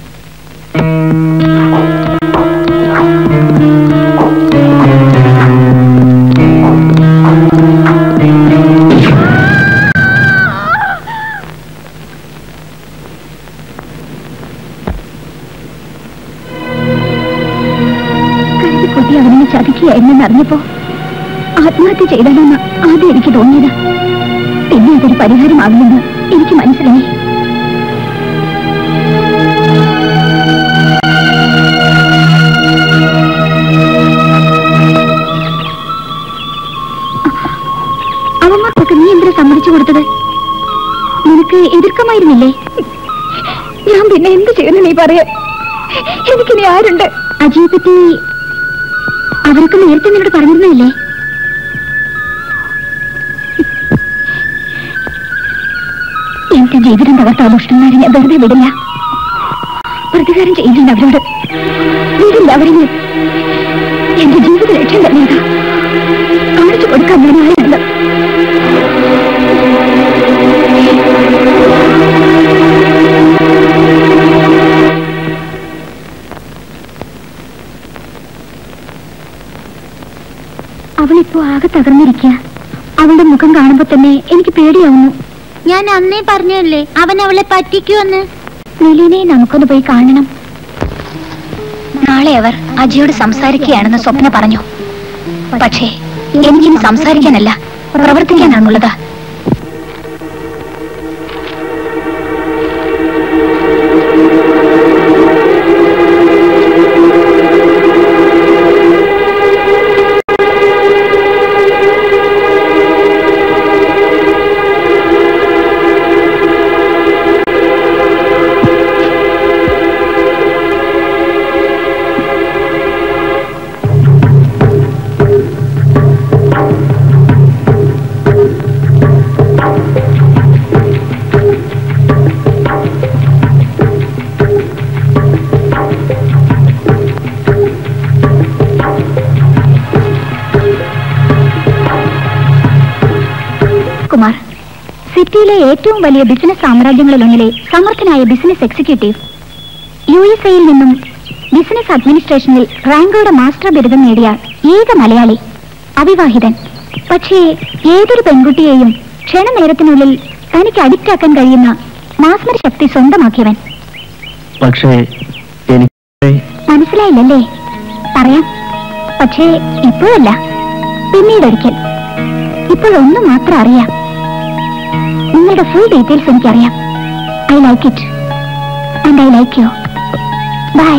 കുട്ടി അവനെ ചതിക്കുകയായിരുന്നെന്ന് അറിഞ്ഞപ്പോ ആത്മഹത്യ ചെയ്താലെന്ന് ആദ്യം എനിക്ക് തോന്നിയത്. പിന്നെ അതൊരു പരിഹാരമാകുമെന്ന് എനിക്ക് മനസ്സിലായി. അവന്മാർക്കൊക്കെ നീ എന്തിനാ സമ്മതിച്ചു കൊടുത്തത്? നിനക്ക് എതിർക്കമായിരുന്നില്ലേ? ഞാൻ പിന്നെ എന്ത് ചെയ്യുന്നു നീ പറയാ? എനിക്കിനി ആരുണ്ട്? അജിയെ പറ്റി അവരൊക്കെ നേരത്തെ നിന്നോട് പറഞ്ഞിരുന്നില്ലേ? എന്റെ ജീവിതം തകർത്ത ദുഷ്ടന്മാരെ ഞാൻ വെറുതെ വിടില്ല. പ്രതികാരം ചെയ്യുന്നുണ്ട് അവരോട്. വിടില്ല അവരെങ്കിലും. എന്റെ ജീവിത ലക്ഷ്യം തന്നെ ഇതാ. കാണിച്ചു കൊടുക്കാൻ ഞാൻ ആരുണ്ട്. അവളിപ്പോ ആകെ തകർന്നിരിക്കുക. അവളുടെ മുഖം കാണുമ്പോ തന്നെ എനിക്ക് പേടിയാവുന്നു. ഞാൻ അന്നേ പറഞ്ഞല്ലേ അവൻ അവളെ പറ്റിക്കുമെന്ന്. നിലിനെ നമുക്കൊന്ന് പോയി കാണണം. നാളെ അവർ അജിയോട് സംസാരിക്കുകയാണെന്ന് സ്വപ്ന പറഞ്ഞു. പക്ഷേ എനിക്കിനി സംസാരിക്കാനല്ല, പ്രവർത്തിക്കാനാണുള്ളത്. സിറ്റിയിലെ ഏറ്റവും വലിയ ബിസിനസ് സാമ്രാജ്യങ്ങളിലൊന്നിലെ സമർത്ഥനായ ബിസിനസ് എക്സിക്യൂട്ടീവ്, യു എസ് എയിൽ നിന്നും ബിസിനസ് അഡ്മിനിസ്ട്രേഷനിൽ റാങ്കോടെ മാസ്റ്റർ ബിരുദം നേടിയ ഏക മലയാളി, അവിവാഹിതൻ. പക്ഷേ ഏതൊരു പെൺകുട്ടിയെയും ക്ഷണനേരത്തിനുള്ളിൽ തനിക്ക് അഡിക്റ്റ് ആക്കാൻ കഴിയുന്ന മാസ്മര ശക്തി സ്വന്തമാക്കിയവൻ. പക്ഷേ എനിക്ക് മനസ്സിലായില്ലല്ലേ? പറയാം, പക്ഷേ ഇപ്പോഴല്ല, പിന്നീടൊരിക്കൽ. ഇപ്പോഴൊന്നു മാത്രം അറിയാം, നിങ്ങളുടെ ഫുൾ ഡീറ്റെയിൽസ് എനിക്കറിയാം. I like it and I like you. Bye.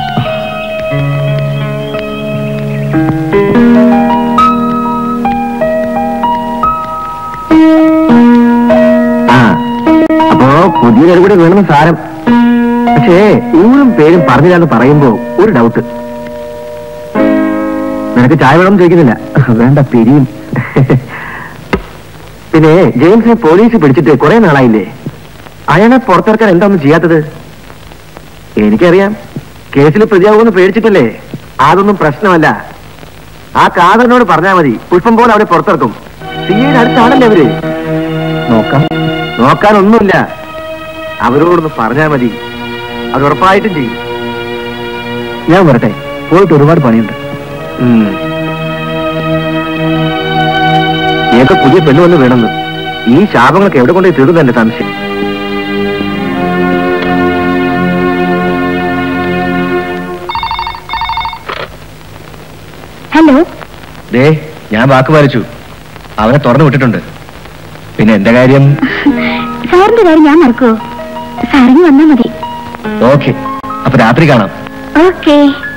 അപ്പോ പുതിയൊരു കൂടെ വേണമെന്ന് സാരം. പക്ഷേ ഊരും പേരും പറഞ്ഞില്ലാന്ന് പറയുമ്പോ ഒരു ഡൗട്ട്. നിനക്ക് ചായ വേണമെന്ന് ചോദിക്കുന്നില്ല, വേണ്ട പിരിയും. പിന്നെ ജെയിംസിനെ പോലീസ് പിടിച്ചിട്ട് കുറെ നാളായില്ലേ? അയാളെ പുറത്തിറക്കാൻ എന്താ ഒന്നും ചെയ്യാത്തത്? എനിക്കറിയാം, കേസിൽ പ്രതിയാകുമെന്ന് പേടിച്ചിട്ടല്ലേ. അതൊന്നും പ്രശ്നമല്ല. ആ കാതറിനോട് പറഞ്ഞാൽ മതി, പുഷ്പം പോലെ അവിടെ പുറത്തിറക്കും. സി ഐയുടെ അടുത്താണല്ലേ അവര്. നോക്കാം, നോക്കാനൊന്നുമില്ല. അവരോടൊന്ന് പറഞ്ഞാൽ മതി, അത് ഉറപ്പായിട്ടും ചെയ്യും. ഞാൻ വരട്ടെ, പോയിട്ട് ഒരുപാട് പണിയുണ്ട്. ഏതൊക്കെ പുതിയ പെണ്ണ് വന്ന് വേണമെന്ന്. ഈ ശാപങ്ങളൊക്കെ എവിടെ കൊണ്ടേ തീർന്നു എന്റെ സംശയം. ഹലോ. ദേ, ഞാൻ വാക്ക് പാലിച്ചു. അവനെ തുറന്നു വിട്ടിട്ടുണ്ട്. പിന്നെ എന്റെ കാര്യം? സാറിന്റെ കാര്യം ഞാൻ മറക്കുവോ? സാറിന് വന്നാ മതി. ഓക്കെ, അപ്പൊ രാത്രി കാണാം. ഓക്കെ.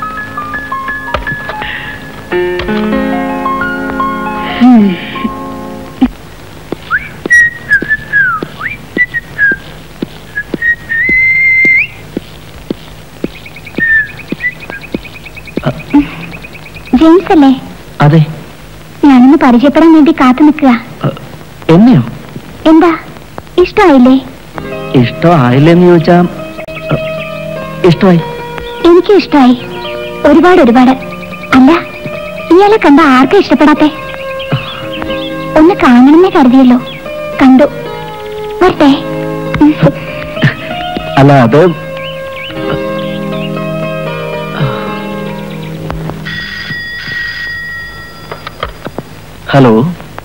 ജെയിംസ് അല്ലേ? അതെ. ഞാനൊന്ന് പരിചയപ്പെടാൻ വേണ്ടി കാത്തു നിൽക്കുക. എന്നെയോ? എന്താ, ഇഷ്ടമായില്ലേ? ഇഷ്ടമായില്ലെന്ന് ചോദിച്ചാ ഇഷ്ടമായി. എനിക്കും ഇഷ്ടമായി, ഒരുപാട് ഒരുപാട്. അല്ല, ഇയാളെ കണ്ട ആർക്കും ഇഷ്ടപ്പെടാത്തെ? ഒന്ന് കാണണമെന്നേ കരുതിയല്ലോ, കണ്ടു. വരട്ടെ. അല്ല, അത് ഹലോ.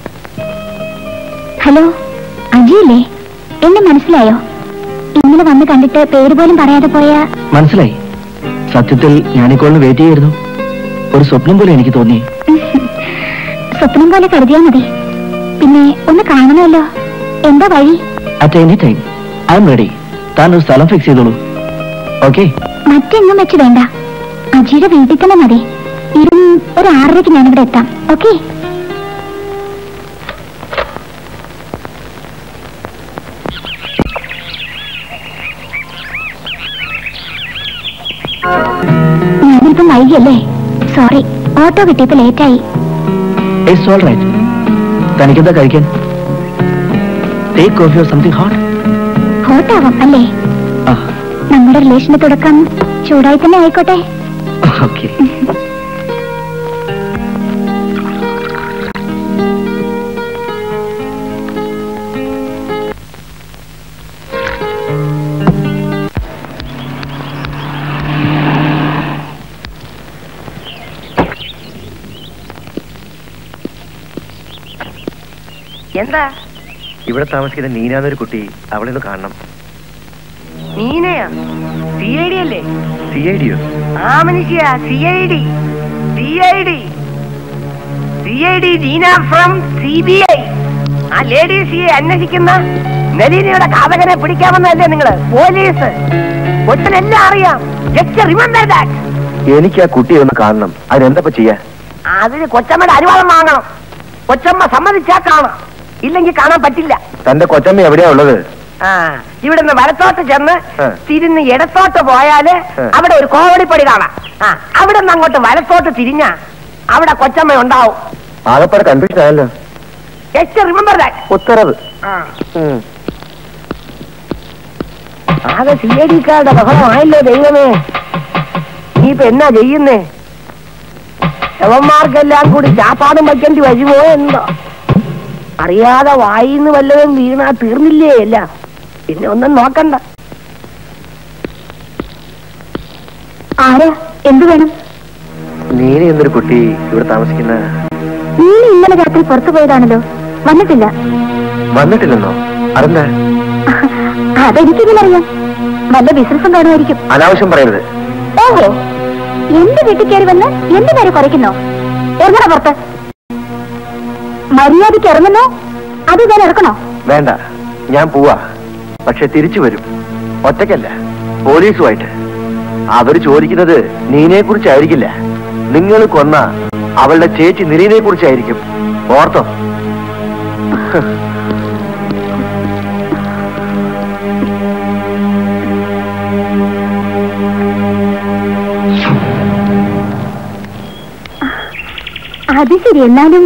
ഹലോ, അജിയല്ലേ? എന്നെ മനസ്സിലായോ? ഇന്നലെ വന്ന് കണ്ടിട്ട് പേര് പോലും പറയാതെ പോയ. മനസ്സിലായി. സത്യത്തിൽ ഞാനിക്കോളിന് വെയിറ്റ് ചെയ്യായിരുന്നു. ഒരു സ്വപ്നം പോലെ എനിക്ക് തോന്നി. സ്വപ്നം പോലെ കരുതിയാ മതി. പിന്നെ ഒന്ന് കാണണമല്ലോ. എന്താ വഴി? At any time I am ready. താൻ ഒരു സ്ഥലം ഫിക്സ് ചെയ്തോളൂ. ഓക്കെ? മറ്റെങ്ങും വെച്ച് വേണ്ട, അജിയുടെ വീട്ടിൽ തന്നെ മതി. ഇരും ഒരു ആറരയ്ക്ക് ഞാനിവിടെ എത്താം. ഓക്കെ? ഞാനിപ്പം വൈകിയല്ലേ? സോറി, ഓട്ടോ കിട്ടിയപ്പോ ലേറ്റായി. It's all right. തനിക്കെന്താ കഴിക്കാൻ? Take coffee or something hot? Hot ആവാം അല്ലേ? നമ്മുടെ റിലേഷന്റെ തുടക്കം ചൂടായി തന്നെ ആയിക്കോട്ടെ. ഓക്കെ. എന്താ ഇവിടെ താമസിക്കുന്ന നീനാന്നൊരു കുട്ടി, അവളെന്ന് കാണണം. നീനയാ? സി ഐ ഡി അല്ലേ? സി ഐ ഡിയോ? ആ മനുഷ്യ, C I D. C I D C I D Neena from C B I. ആ ലേഡി സി ഐ അന്വേഷിക്കുന്ന നലീനയുടെ ഘാതകനെ പിടിക്കാമെന്നല്ലേ നിങ്ങള്? പോലീസ് ഒട്ടിനെല്ലാം അറിയാം. Just remember that. എനിക്ക് ആ കുട്ടിയെ ഒന്ന് കാണണം. അതിനെന്തപ്പോ ചെയ്യാ? അതിന് കൊച്ചമ്മയുടെ അനുവാദം വാങ്ങണം. കൊച്ചമ്മ സമ്മതിച്ചാ കാണാം, ഇല്ലെങ്കിൽ കാണാൻ പറ്റില്ല. തന്റെ കൊച്ചമ്മ എവിടെയാ ഉള്ളത്? ആ, ഇവിടുന്ന് വലത്തോട്ട് ചെന്ന് തിരിഞ്ഞ് ഇടത്തോട്ട് പോയാല് അവിടെ ഒരു കോവടിപ്പടി കാണാം. ആ, അവിടെ നിന്ന് അങ്ങോട്ട് വലത്തോട്ട് തിരിഞ്ഞ അവിടെ കൊച്ചമ്മ ഉണ്ടാവും. ആകപ്പാടെ കൺഫ്യൂഷൻ ആയല്ലോ. Just remember that. ഉത്തരവ്. ആകെ സി ഐ ഡിക്കാരുടെ ബഹളമായല്ലോ ദൈവമേ. നീ ഇപ്പൊ എന്നാ ചെയ്യുന്നേ? യവന്മാർക്കെല്ലാം കൂടി ചാപ്പാടും വയ്ക്കേണ്ടി വരുമോ എന്തോ? അറിയാതെ വായിന്ന് വല്ലതും വീണാ തീർന്നില്ലേ അല്ല. പിന്നെ ഒന്നും നോക്കണ്ട. ആരാ? എന്ത് വേണം? നീന എന്നൊരു കുട്ടി ഇവിടെ താമസിക്കുന്ന. നീ ഇന്നലെ രാത്രി പുറത്തു പോയതാണല്ലോ, വന്നിട്ടില്ല. വന്നിട്ടില്ലെന്നോ? അതെന്താ? അതെനിക്കിങ്ങനെ അറിയാം. വല്ല ബിസിനസ്സും കാണുമായിരിക്കും. അനാവശ്യം പറയരുത്. ഓഹോ, എന്റെ വീട്ടിൽ കയറി വന്ന് എന്റെ പേര് കുറയ്ക്കുന്നോ? ഇറങ്ങണ പുറത്ത്. മര്യാദയ്ക്ക് ഇറങ്ങുന്നോ അത് ഞാൻ ഇറക്കണോ? വേണ്ട, ഞാൻ പോവാ. പക്ഷെ തിരിച്ചു വരും. ഒറ്റയ്ക്കല്ല, പോലീസുമായിട്ട്. അവര് ചോദിക്കുന്നത് നീനെ കുറിച്ചായിരിക്കില്ല, നിങ്ങൾ കൊന്ന അവളുടെ ചേച്ചി നിലീനെ കുറിച്ചായിരിക്കും. ഓർത്തോ? അത് ശരി. എന്നാലും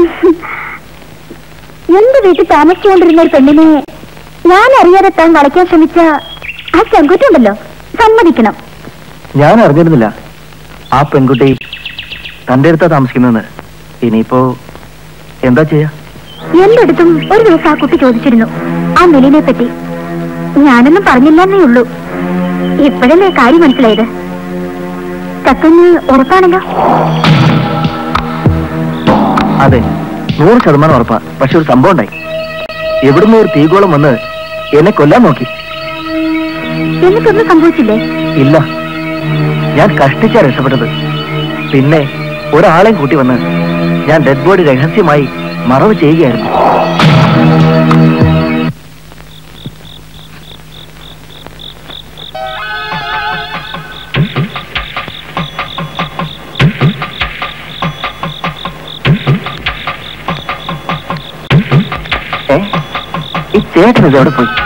എന്റെ വീട്ടിൽ താമസിച്ചുകൊണ്ടിരുന്ന ഒരു പെണ്ണിനെ ഞാൻ അറിയാതെ താൻ വളയ്ക്കാൻ ശ്രമിച്ച ആ പെൺകുട്ടിയുണ്ടല്ലോ, സമ്മതിക്കണം. ഞാൻ അറിഞ്ഞിരുന്നില്ല ആ പെൺകുട്ടി തന്റെ അടുത്താ താമസിക്കുന്നെന്ന്. ഇനിയിപ്പോ എന്താ ചെയ്യാ? എന്റെ അടുത്തും ഒരു ദിവസം ആ കുട്ടി ചോദിച്ചിരുന്നു ആ നിലിനെ പറ്റി. ഞാനൊന്നും പറഞ്ഞില്ലെന്നേ ഉള്ളൂ. ഇപ്പോഴല്ലേ കാര്യം മനസ്സിലായത്. ചക്കന്ന് ഉറപ്പാണല്ലോ? അതെ, നൂറ് ശതമാനം ഉറപ്പാ. പക്ഷെ ഒരു സംഭവം ഉണ്ടായി. എവിടുന്ന് ഒരു തീകോളം വന്ന് എന്നെ കൊല്ലാൻ നോക്കി. എനിക്കൊന്നും സംഭവിച്ചില്ലേ? ഇല്ല, ഞാൻ കഷ്ടിച്ചാ രക്ഷപ്പെട്ടത്. പിന്നെ ഒരാളെയും കൂട്ടി വന്ന് ഞാൻ ഡെഡ് ബോഡി രഹസ്യമായി മറവ് ചെയ്യുകയായിരുന്നു. ഏ, ഈ ചേട്ടൻ ഇത് എവിടെ പോയി?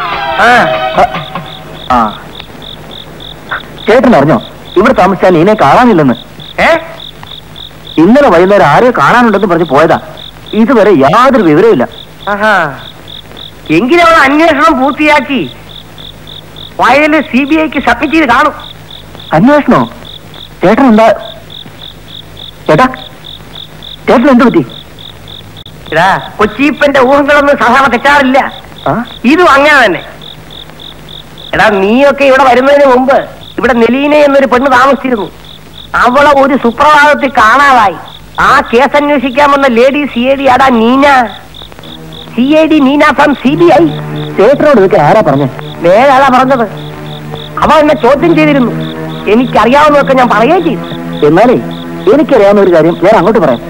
ആ, ചേട്ടൻ അറിഞ്ഞോ ഇവിടെ താമസിച്ചാൽ നീനെ കാണാനില്ലെന്ന്? ഇന്നലെ വൈകുന്നേരം ആരെയോ കാണാനുണ്ടെന്ന് പറഞ്ഞ് പോയതാ. ഇതുവരെ യാതൊരു വിവരമില്ല. എങ്കിലും അവൾ അന്വേഷണം പൂർത്തിയാക്കി ഫയല് സി ബി ഐക്ക് സബ്മിറ്റ് ചെയ്ത് കാണും. അന്വേഷണോ? ചേട്ടൻ എന്താ ചേട്ടാ, ചേട്ടൻ എന്ത് പറ്റി? എടാ, കൊച്ചീപ്പന്റെ ഊഹങ്ങളൊന്നും സാധാരണ തെറ്റാറില്ല. ഇതും അങ്ങനെ തന്നെ. എടാ, നീയൊക്കെ ഇവിടെ വരുന്നതിന് മുമ്പ് ഇവിടെ നെലീന എന്നൊരു പെണ്ണ് താമസിച്ചിരുന്നു. അവളെ ഒരു സുപ്രഭാതത്തിൽ കാണാതായി. ആ കേസ് അന്വേഷിക്കാൻ വന്ന ലേഡി സി ഐ ഡി ആടാ Neena. C I D Neena from C B I. ചേട്ടനോട് ഇതൊക്കെ ആരാ പറഞ്ഞേ? നേരാളാ പറഞ്ഞത്. അവൾ എന്നെ ചോദ്യം ചെയ്തിരുന്നു. എനിക്കറിയാവുന്നതൊക്കെ ഞാൻ പറയുകയും ചെയ്തു. എന്നാലേ എനിക്കറിയാവുന്ന ഒരു കാര്യം ഞാൻ അങ്ങോട്ട് പറയാം.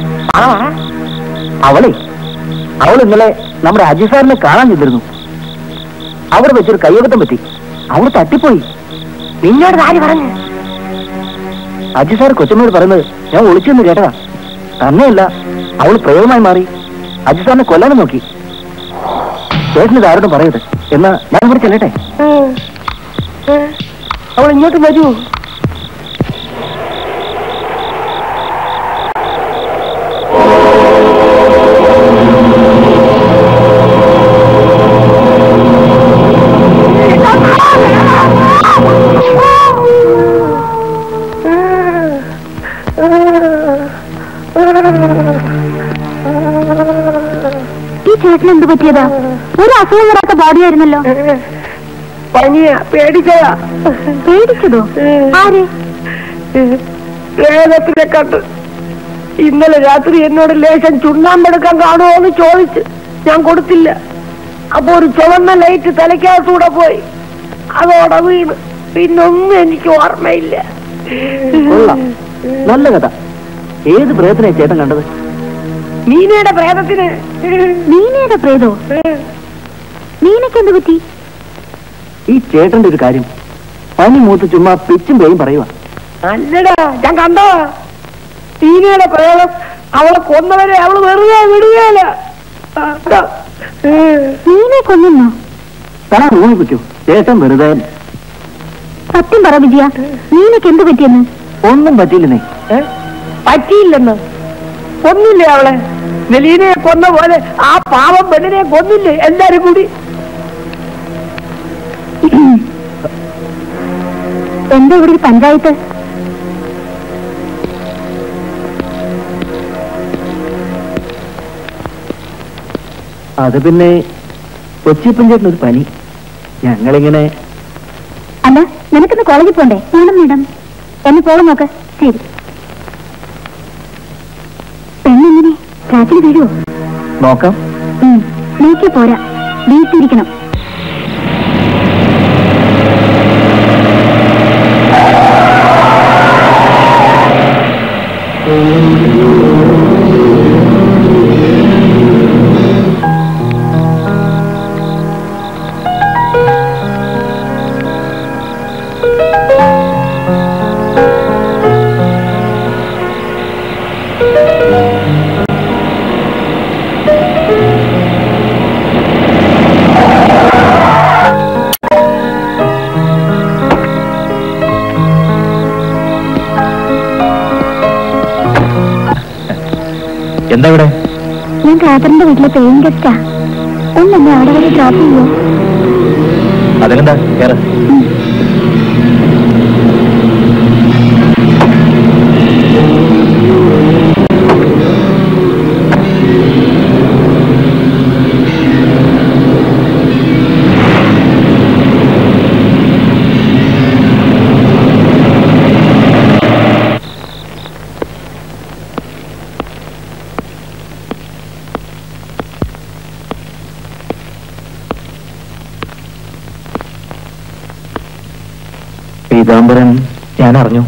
അവളെ അവൾ ഇന്നലെ നമ്മുടെ അജി സാറിനെ കാണാൻ ചെന്നിരുന്നു. അവിടെ വെച്ചൊരു കയ്യബദ്ധം പറ്റി. അവൾ തട്ടിപ്പോയി. നിന്നോട് ആര് പറഞ്ഞു? അജി സാർ കൊച്ചമ്മയോട് പറയുന്നത് ഞാൻ ഒളിച്ചെന്ന് കേട്ടതാ. തന്നെയല്ല, അവൾ പ്രയോഗമായി മാറി അജി സാറിനെ കൊല്ലാനും നോക്കി. ചേട്ടന് ആരോടും പറയരുത്. എന്നാ ഞാൻ ഇവിടെ ചെല്ലട്ടെ? അവൾ ഇങ്ങോട്ട് വരൂ. ഈ ചേട്ടന് എന്ത് പറ്റിയതാ? ഒരു അസുഖം വരാത്ത ബോഡിയായിരുന്നല്ലോ. പനിയാ, പേടിച്ചതാ. പേടിച്ചതോ? ആര്? പ്രേതത്തിനെ കണ്ട്. ഇന്നലെ രാത്രി എന്നോട് ലേശം ചുണ്ണാമ്പെടുക്കാൻ കാണുമോ എന്ന് ചോദിച്ച് ഞാൻ കൊടുത്തില്ല. അപ്പൊ ഒരു ചുവന്ന ലൈറ്റ് തലയ്ക്കകത്തൂടെ പോയി. അതോടെ വീണ്. പിന്നൊന്നും എനിക്ക് ഓർമ്മയില്ല. നല്ല കഥ. ഏത് പ്രേതത്തിനെ ചേട്ടൻ കണ്ടത്? നീനയുടെ പ്രേതത്തിന്. നീനയുടെ പ്രേതോ? നീനക്ക് എന്ത് പറ്റി? ഈ ചേട്ടന്റെ ഒരു കാര്യം പനി മൂത്ത് ചുമ്മാ പിച്ചും പേയും പറയുക. അല്ലടാ, ഞാൻ കണ്ടോ നീനയുടെ പ്രേതം. അവളെ കൊന്നവരെ അവള് വെറുതെ വിടുകയല്ല. നീനെ കൊന്നു? താൻ ഊഹിപ്പിക്കൂ. ചേട്ടൻ വെറുതെ. സത്യം പറ വിജയ, നീനക്ക് എന്ത് പറ്റിയെന്ന്? ഒന്നും പറ്റിയില്ലെന്നേ. പറ്റിയില്ലെന്ന്? കൊന്നില്ലേ അവളെ? നെലീനയെ കൊന്ന പോലെ ആ പാവം പെണ്ണിനെ കൊന്നില്ലേ എല്ലാരും കൂടി? എന്താ ഇവിടെ ഒരു പഞ്ചായത്ത്? അത് പിന്നെ കൊച്ചിപ്പഞ്ചേട്ടൻ ഒരു പനി. ഞങ്ങളിങ്ങനെ. അല്ല, നിനക്കിന്ന് കോളേജിൽ പോണ്ടേ? വേണം മേഡം. എന്നെ പോകാൻ നോക്ക്. ശരി. പെണ്ണെങ്ങനെ രാത്രി വീഴുവോ? നോക്കാം. നീക്കി പോരാ, വീട്ടിരിക്കണം. എന്താ ഇവിടെ? ഞാൻ കാതറിന്റെ വീട്ടിലെ പെയിൻ ഗസ്റ്റാ. ഒന്നെന്നെ അവിടെ വരെ ഡ്രോപ്പ് ചെയ്യോ? അതിനെന്താ, കേറ്. പീതാംബരൻ ഞാൻ അറിഞ്ഞു.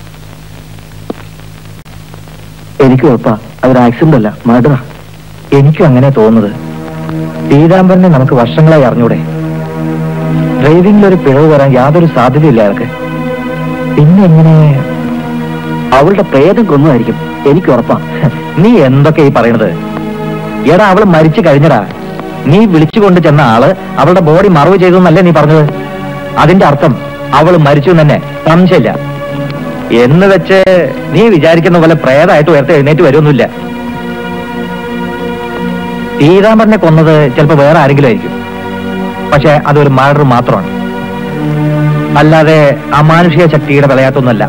എനിക്ക് ഉറപ്പാ അതൊരു ആക്സിഡന്റ് അല്ല, മർഡറാ. എനിക്കും അങ്ങനെ തോന്നുന്നത്. പീതാംബരനെ നമുക്ക് വർഷങ്ങളായി അറിഞ്ഞൂടെ? ഡ്രൈവിംഗിൽ ഒരു പിഴവ് വരാൻ യാതൊരു സാധ്യതയില്ല അയാൾക്ക്. പിന്നെ എങ്ങനെ? അവളുടെ പ്രേതം കൊന്നതായിരിക്കും, എനിക്ക് ഉറപ്പാ. നീ എന്തൊക്കെ ഈ പറയണത്? എടാ, അവള് മരിച്ചു കഴിഞ്ഞടാ. നീ വിളിച്ചുകൊണ്ട് ചെന്ന ആള് അവളുടെ ബോഡി മറവ് ചെയ്തു എന്നല്ലേ നീ പറഞ്ഞത്? അതിന്റെ അർത്ഥം അവള് മരിച്ചു തന്നെ, സംശയമില്ല. എന്ന് വെച്ച് നീ വിചാരിക്കുന്ന പോലെ പ്രേതമായിട്ട് ഉയർത്തി എഴുന്നേറ്റ് വരുമൊന്നുമില്ല. പീതാംബരനെ കൊന്നത് ചിലപ്പോ വേറെ ആരെങ്കിലും ആയിരിക്കും. പക്ഷെ അതൊരു മർഡർ മാത്രമാണ്, അല്ലാതെ അമാനുഷിക ശക്തിയുടെ വിളയാത്തൊന്നുമല്ല.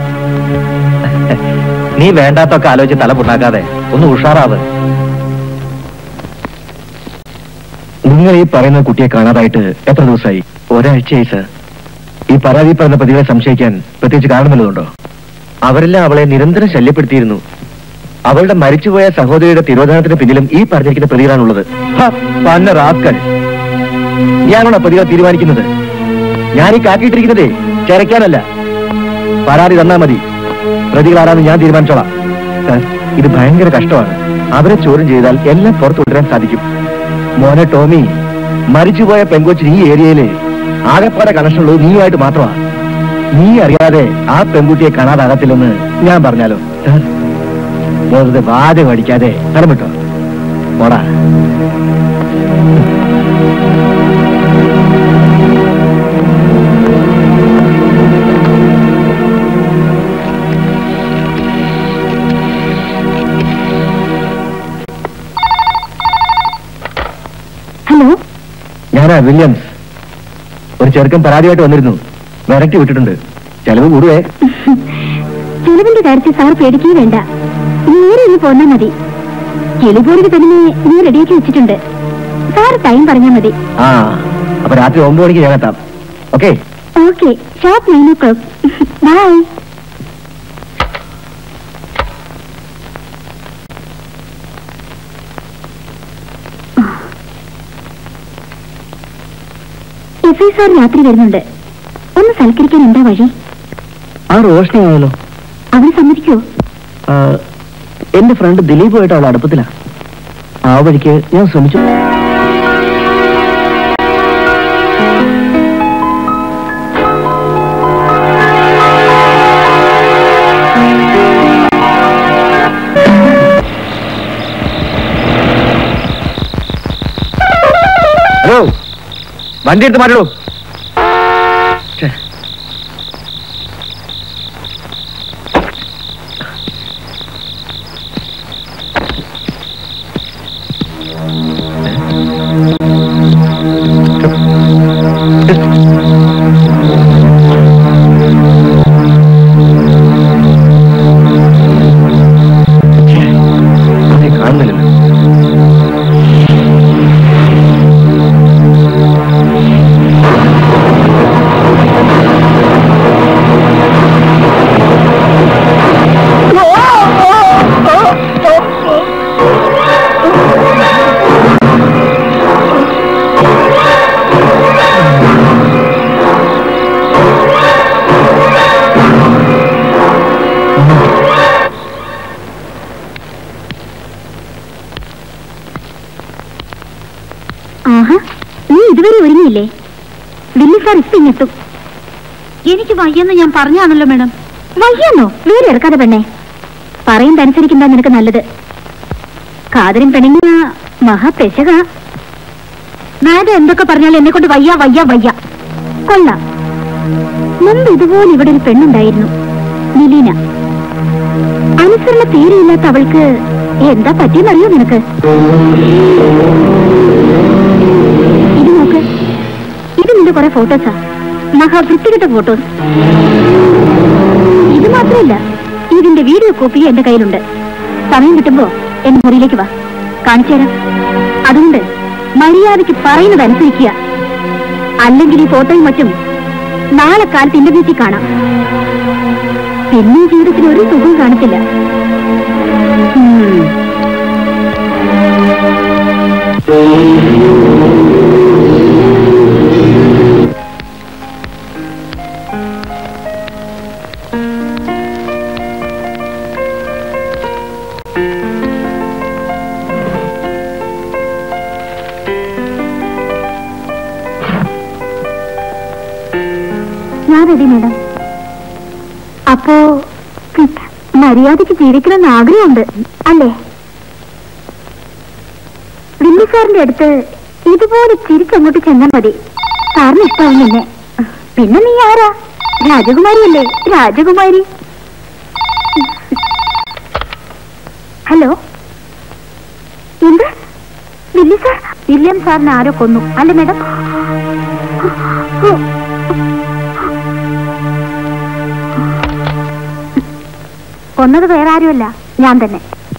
നീ വേണ്ടാത്തൊക്കെ ആലോചിച്ച് തല പുണ്ണാക്കാതെ ഒന്ന് ഉഷാറാവ്. നിങ്ങൾ ഈ പറയുന്ന കുട്ടിയെ കാണാതായിട്ട് എത്ര ദിവസമായി? ഒരാഴ്ചയായി സർ. ഈ പരാതി പറയുന്ന പ്രതികളെ സംശയിക്കാൻ പ്രത്യേകിച്ച് കാരണമല്ലതുണ്ടോ? അവരെല്ലാം അവളെ നിരന്തരം ശല്യപ്പെടുത്തിയിരുന്നു. അവളുടെ മരിച്ചുപോയ സഹോദരിയുടെ തിരോധാനത്തിന് പിന്നിലും ഈ പറഞ്ഞിരിക്കുന്ന പ്രതികളാണുള്ളത്. പന്ന റാസ്കൽ, ഞാനാണോ പ്രതികളെ തീരുമാനിക്കുന്നത്? ഞാൻ ഈ കാക്കിയിട്ടിരിക്കുന്നതേ ചരയ്ക്കാനല്ല. പരാതി തന്നാ മതി, പ്രതികളാരാന്ന് ഞാൻ തീരുമാനിച്ചോളാം. സർ, ഇത് ഭയങ്കര കഷ്ടമാണ്. അവരെ ചോദ്യം ചെയ്താൽ എല്ലാം പുറത്തു കൊണ്ടുവരാൻ സാധിക്കും. മോനെ ടോമി, മരിച്ചുപോയ പെങ്കൊച്ചിന് ഈ ഏരിയയില് ആകെപ്പാടെ കണക്ഷൻ ഉള്ളത് നീയുമായിട്ട് മാത്രമാണ്. നീ അറിയാതെ ആ പെൺകുട്ടിയെ കാണാതാകത്തില്ലെന്ന് ഞാൻ പറഞ്ഞാലോ? വെറുതെ വാദം അടിക്കാതെ തരമിട്ടോ പോടാ. ഹലോ, ഞാനാ വില്യംസ്. ഒരു ചെറുക്കൻ പരാതിയായിട്ട് വന്നിരുന്നു, വിരട്ടി വിട്ടിട്ടുണ്ട്. ചെലവ് കൂടുവേ. ചെലവിന്റെ കാര്യത്തിൽ സാർ പേടിക്കുകയും വേണ്ട, നേരെ ഇനി പോന്നാ മതി. കിളിപോലിന് തന്നെ നീ റെഡിയാക്കി വെച്ചിട്ടുണ്ട്. സാർ ടൈം പറഞ്ഞാൽ മതി. ആ, അപ്പൊ രാത്രി ഒമ്പത് മണിക്ക് ഞാൻ എത്താം. Okay okay, sharp nine o'clock. Bye. F I sir രാത്രി വരുന്നുണ്ട്. ഒന്ന് സൽക്കരിക്കാൻ എന്താ വഴി? ആ റോഷനി ആയാലോ? അവന് സമ്മതിക്കോ? എന്റെ ഫ്രണ്ട് ദിലീപുമായിട്ട് അവൾ അടുപ്പത്തിലാ. ആ വഴിക്ക് ഞാൻ ശ്രമിച്ചു. ഹലോ, വണ്ടി എടുത്ത് മാറ്റുള്ളൂ. കാണുന്നില്ലല്ലോ. മയങ്ങിയില്ലേ? വില്ലി സാർ ഇപ്പൊ ഇങ്ങെത്തും. എനിക്ക് വയ്യെന്ന് ഞാൻ പറഞ്ഞാണല്ലോ മേഡം. വയ്യെന്നോ? വീട് എടുക്കാതെ പെണ്ണെ, പറയുന്നതനുസരിക്കുന്നതാ നിനക്ക് നല്ലത്. കാതറിൻ പെണ്ണിന് മഹാപെശക. മാഡം എന്തൊക്കെ പറഞ്ഞാലും എന്നെ കൊണ്ട് വയ്യ വയ്യ വയ്യ. കൊള്ളാം. മുമ്പ് ഇതുപോലെ ഇവിടെ ഒരു പെണ്ണുണ്ടായിരുന്നു, നിലീന. അനുസരണ തീരെയില്ലാത്ത അവൾക്ക് എന്താ പറ്റിയെന്നറിയോ നിനക്ക്? ഇത് നോക്ക്, ഇത് നിന്റെ കുറെ ഫോട്ടോസാ, മഹാവൃത്തികെട്ട ഫോട്ടോസ്. ഇത് മാത്രമല്ല, ഇതിന്റെ വീഡിയോ കോപ്പി എന്റെ കയ്യിലുണ്ട്. സമയം കിട്ടുമ്പോ എന്റെ മുറിയിലേക്ക് വാ, കാണിച്ചു തരാം. അതുകൊണ്ട് മര്യാദയ്ക്ക് പറയുന്നത് അനുസരിക്കുക, അല്ലെങ്കിൽ ഈ ഫോട്ടോയും മറ്റും നാളെ കാലത്ത് ഇന്റർനെറ്റിൽ കാണാം. പിന്നെ ജീവിതത്തിൽ ഒരു സുഖവും കാണത്തില്ല. ഞാൻ റെഡി മേഡം. അപ്പോ മര്യാദയ്ക്ക് ജീവിക്കണമെന്ന് ആഗ്രഹമുണ്ട് അല്ലേ? വില്ലി സാറിന്റെ അടുത്ത് ഇതുപോലെ ചിരിച്ചങ്ങോട്ട് ചെന്നാൽ മതി. സാറിന് ഇഷ്ടമാവും നിന്നെ. പിന്നെ നീ ആരാ? രാജകുമാരിയല്ലേ? രാജകുമാരി. ഹലോ, എന്ത്? Willy sir? വില്യം സാറിനെ ആരോ കൊന്നു അല്ലേ മേഡം? കൊന്നത് വേറെ ആരുമല്ല, ഞാൻ തന്നെ.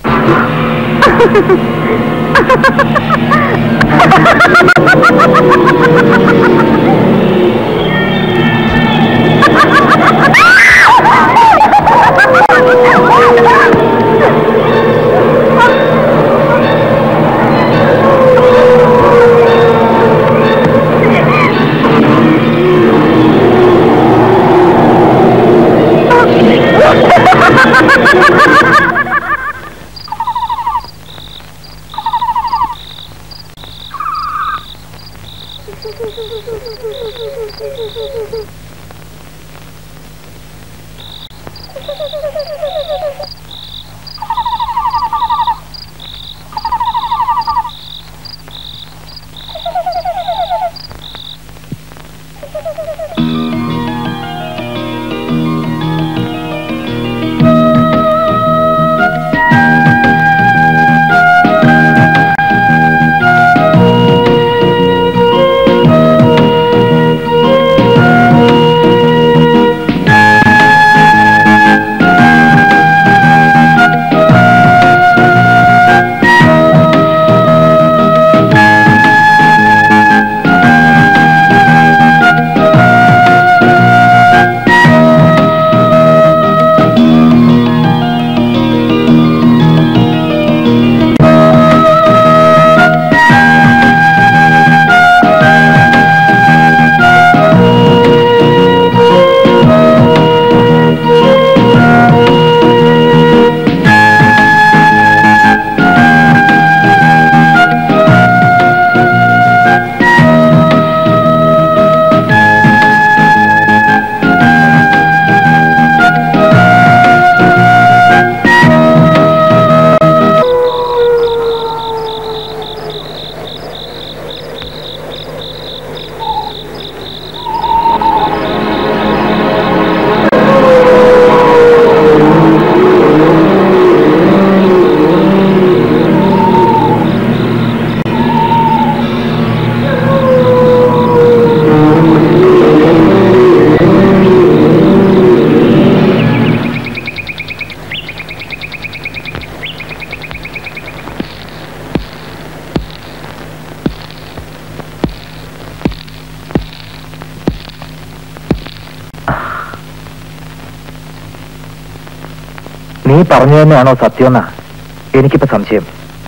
നീ പറഞ്ഞു തന്നെയാണോ സത്യമെന്നാ എനിക്കിപ്പോ സംശയം.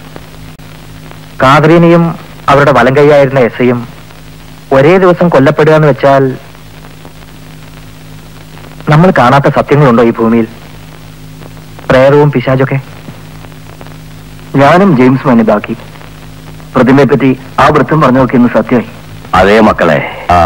കാതറീനെയും അവരുടെ വലം കൈയായിരുന്ന എസ് ഐയും ഒരേ ദിവസം കൊല്ലപ്പെടുക എന്ന് വെച്ചാൽ നമ്മൾ കാണാത്ത സത്യങ്ങളുണ്ടോ ഈ ഭൂമിയിൽ? പ്രേതവും പിശാചൊക്കെ. ഞാനും ജെയിംസ് മണി ബാക്കി പ്രതിമയെ പറ്റി ആ വൃത്തം പറഞ്ഞു നോക്കി ഇന്ന് സത്യമായി. അതേ മക്കളെ. ആ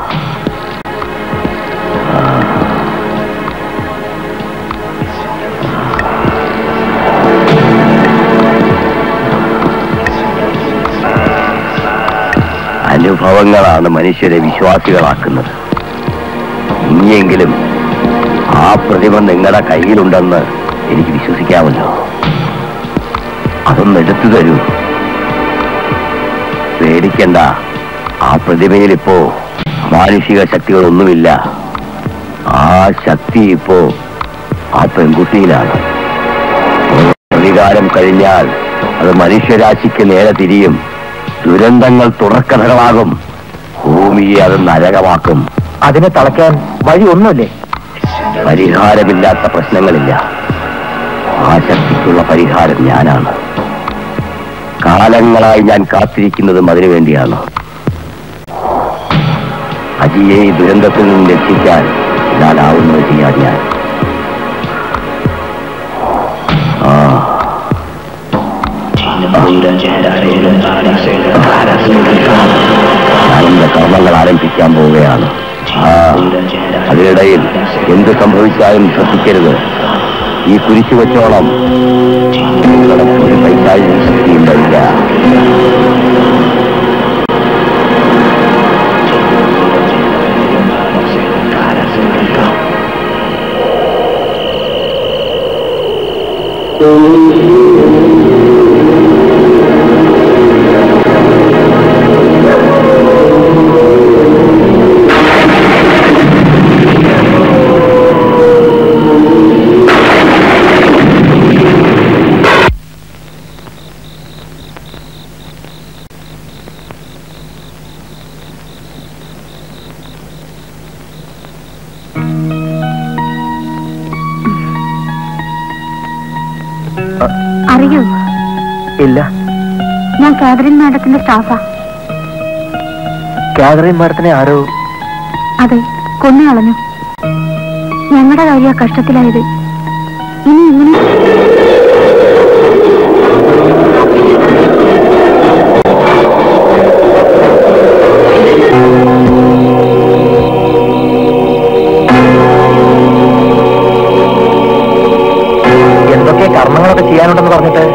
അനുഭവങ്ങളാണ് മനുഷ്യരെ വിശ്വാസികളാക്കുന്നത്. ഇനിയെങ്കിലും ആ പ്രതിമ നിങ്ങളുടെ കയ്യിലുണ്ടെന്ന് എനിക്ക് വിശ്വസിക്കാമല്ലോ. അതൊന്ന് എടുത്തു തരൂ. പേടിക്കണ്ട, ആ പ്രതിമയിൽ ഇപ്പോ മാനുഷിക ശക്തികളൊന്നുമില്ല. ആ ശക്തി ഇപ്പോ ആ പെൺകുട്ടിയിലാണ്. പ്രതികാരം കഴിഞ്ഞാൽ അത് മനുഷ്യരാശിക്ക് നേരെ തിരിയും. ദുരന്തങ്ങൾ തുറക്കഥകളാകും. ഭൂമിയെ അത് നരകമാക്കും. അതിനെ തളയ്ക്കാൻ വഴി ഒന്നുമില്ലേ? പരിഹാരമില്ലാത്ത പ്രശ്നങ്ങളില്ല. ആ ശക്തിക്കുള്ള പരിഹാരം ഞാനാണ്. കാലങ്ങളായി ഞാൻ കാത്തിരിക്കുന്നതും അതിനു വേണ്ടിയാണ്. അജിയെ ഈ ദുരന്തത്തിൽ നിന്നും രക്ഷിക്കാൻ ഞാനാവുന്നത് ചെയ്യാൻ ഞാൻ ആ ഞാനെന്റെ കർമ്മങ്ങൾ ആരംഭിക്കാൻ പോവുകയാണ്. ആ അതിനിടയിൽ എന്ത് സംഭവിച്ചാലും ശ്രദ്ധിക്കരുത്. ഈ കുരിശു വെച്ചോളം ഒരു പൈശാചിക ശക്തിയുണ്ടാവില്ല. അറിയോ? ഇല്ല. ഞാൻ കാതറിൻ മാഡത്തിന്റെ സ്റ്റാഫാ. കാതറിൻ മാഡത്തിനെ ആരോ? അതെ, കൊന്നു കളഞ്ഞു. ഞങ്ങളുടെ കാര്യ കഷ്ടത്തിലായത്. ഇനി ഇങ്ങനെ എന്തൊക്കെ കർമ്മങ്ങളൊക്കെ ചെയ്യാനുണ്ടെന്ന് പറഞ്ഞിട്ട്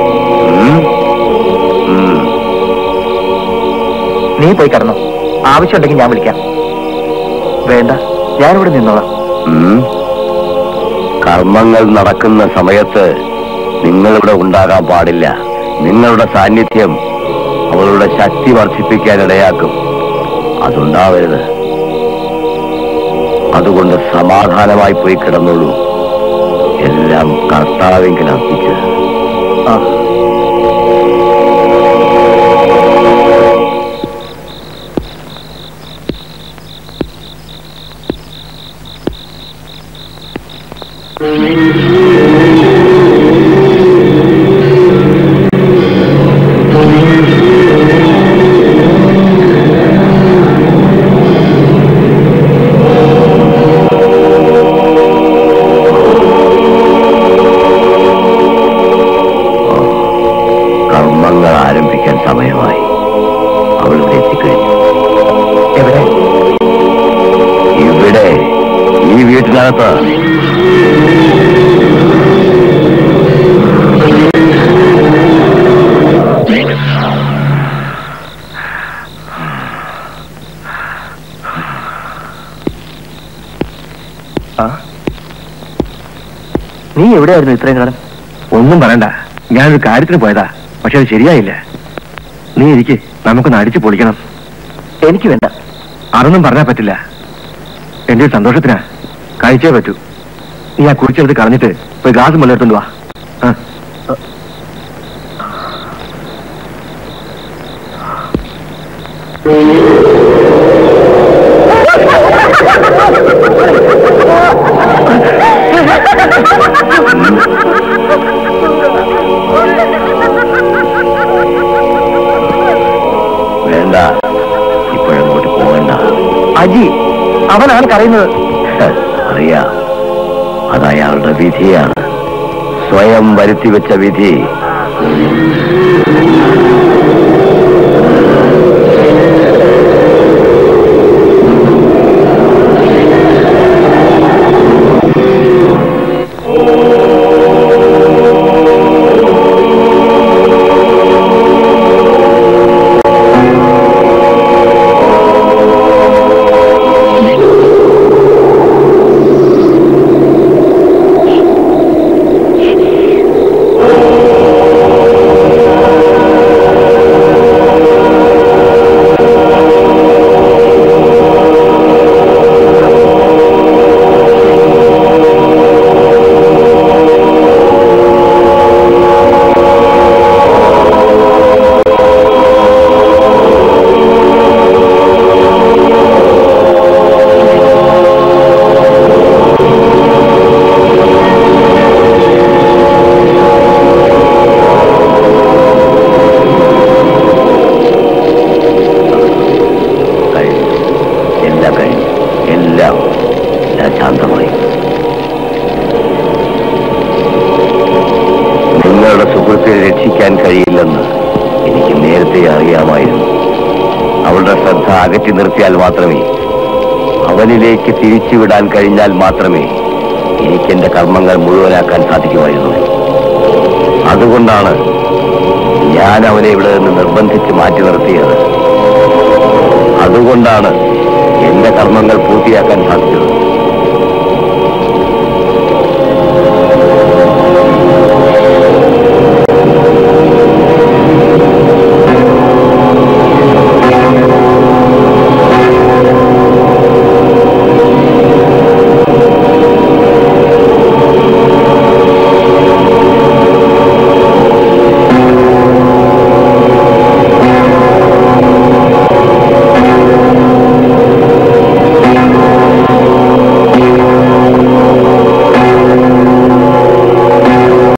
നീ പോയി കിടന്നു. ആവശ്യമുണ്ടെങ്കിൽ ഞാൻ വിളിക്കാം. വേണ്ട, ഞാനിവിടെ നിന്നോളാം. കർമ്മങ്ങൾ നടക്കുന്ന സമയത്ത് നിങ്ങളിവിടെ ഉണ്ടാകാൻ പാടില്ല. നിങ്ങളുടെ സാന്നിധ്യം അവളുടെ ശക്തി വർദ്ധിപ്പിക്കാൻ ഇടയാക്കും. അതുണ്ടാവരുത്. അതുകൊണ്ട് സമാധാനമായി പോയി കിടന്നോളൂ. എല്ലാം കർത്താവെങ്കിൽ അർപ്പിച്ച്. ആ നീ എവിടെയായിരുന്നു ഇത്രയും കാലം? ഒന്നും പറയണ്ട, ഞാനൊരു കാര്യത്തിന് പോയതാ. പക്ഷെ അത് ശരിയായില്ല. നീ ഇരിക്ക്, നമുക്കൊന്ന് അടിച്ചു പൊളിക്കണം. എനിക്ക് വേണ്ട. അതൊന്നും പറഞ്ഞാൽ പറ്റില്ല. എന്റെ ഒരു സന്തോഷത്തിനാ. കഴിച്ചേ പറ്റൂ. നീ ആ കുറിച്ചെടുത്ത് കളഞ്ഞിട്ട് പോയി ഗ്ലാസ് മുല്ലെടുത്തോണ്ട് വാ. ആ വേണ്ട, ഇപ്പോഴങ്ങോട്ട് പോകണ്ട. അജി, അവനാണ് കരയുന്നത്. അറിയാം, അതയാളുടെ വിധിയാണ്. സ്വയം വരുത്തിവെച്ച വിധി. എല്ലാം കഴിഞ്ഞു. എല്ലാം ഞാൻ ശാന്തമായി. നിങ്ങളുടെ സുഹൃത്തെ രക്ഷിക്കാൻ കഴിയില്ലെന്ന് എനിക്ക് നേരത്തെ അറിയാമായിരുന്നു. അവളുടെ ശ്രദ്ധ അകറ്റി നിർത്തിയാൽ മാത്രമേ, അവനിലേക്ക് തിരിച്ചുവിടാൻ കഴിഞ്ഞാൽ മാത്രമേ എനിക്ക് എന്റെ കർമ്മങ്ങൾ മുഴുവനാക്കാൻ സാധിക്കുമായിരുന്നു. അതുകൊണ്ടാണ് ഞാൻ അവനെ ഇവിടെ നിന്ന് നിർബന്ധിച്ച് മാറ്റി നിർത്തിയത്. അതുകൊണ്ടാണ് എന്റെ കർമ്മങ്ങൾ പൂർത്തിയാക്കാൻ സാധിച്ചത്.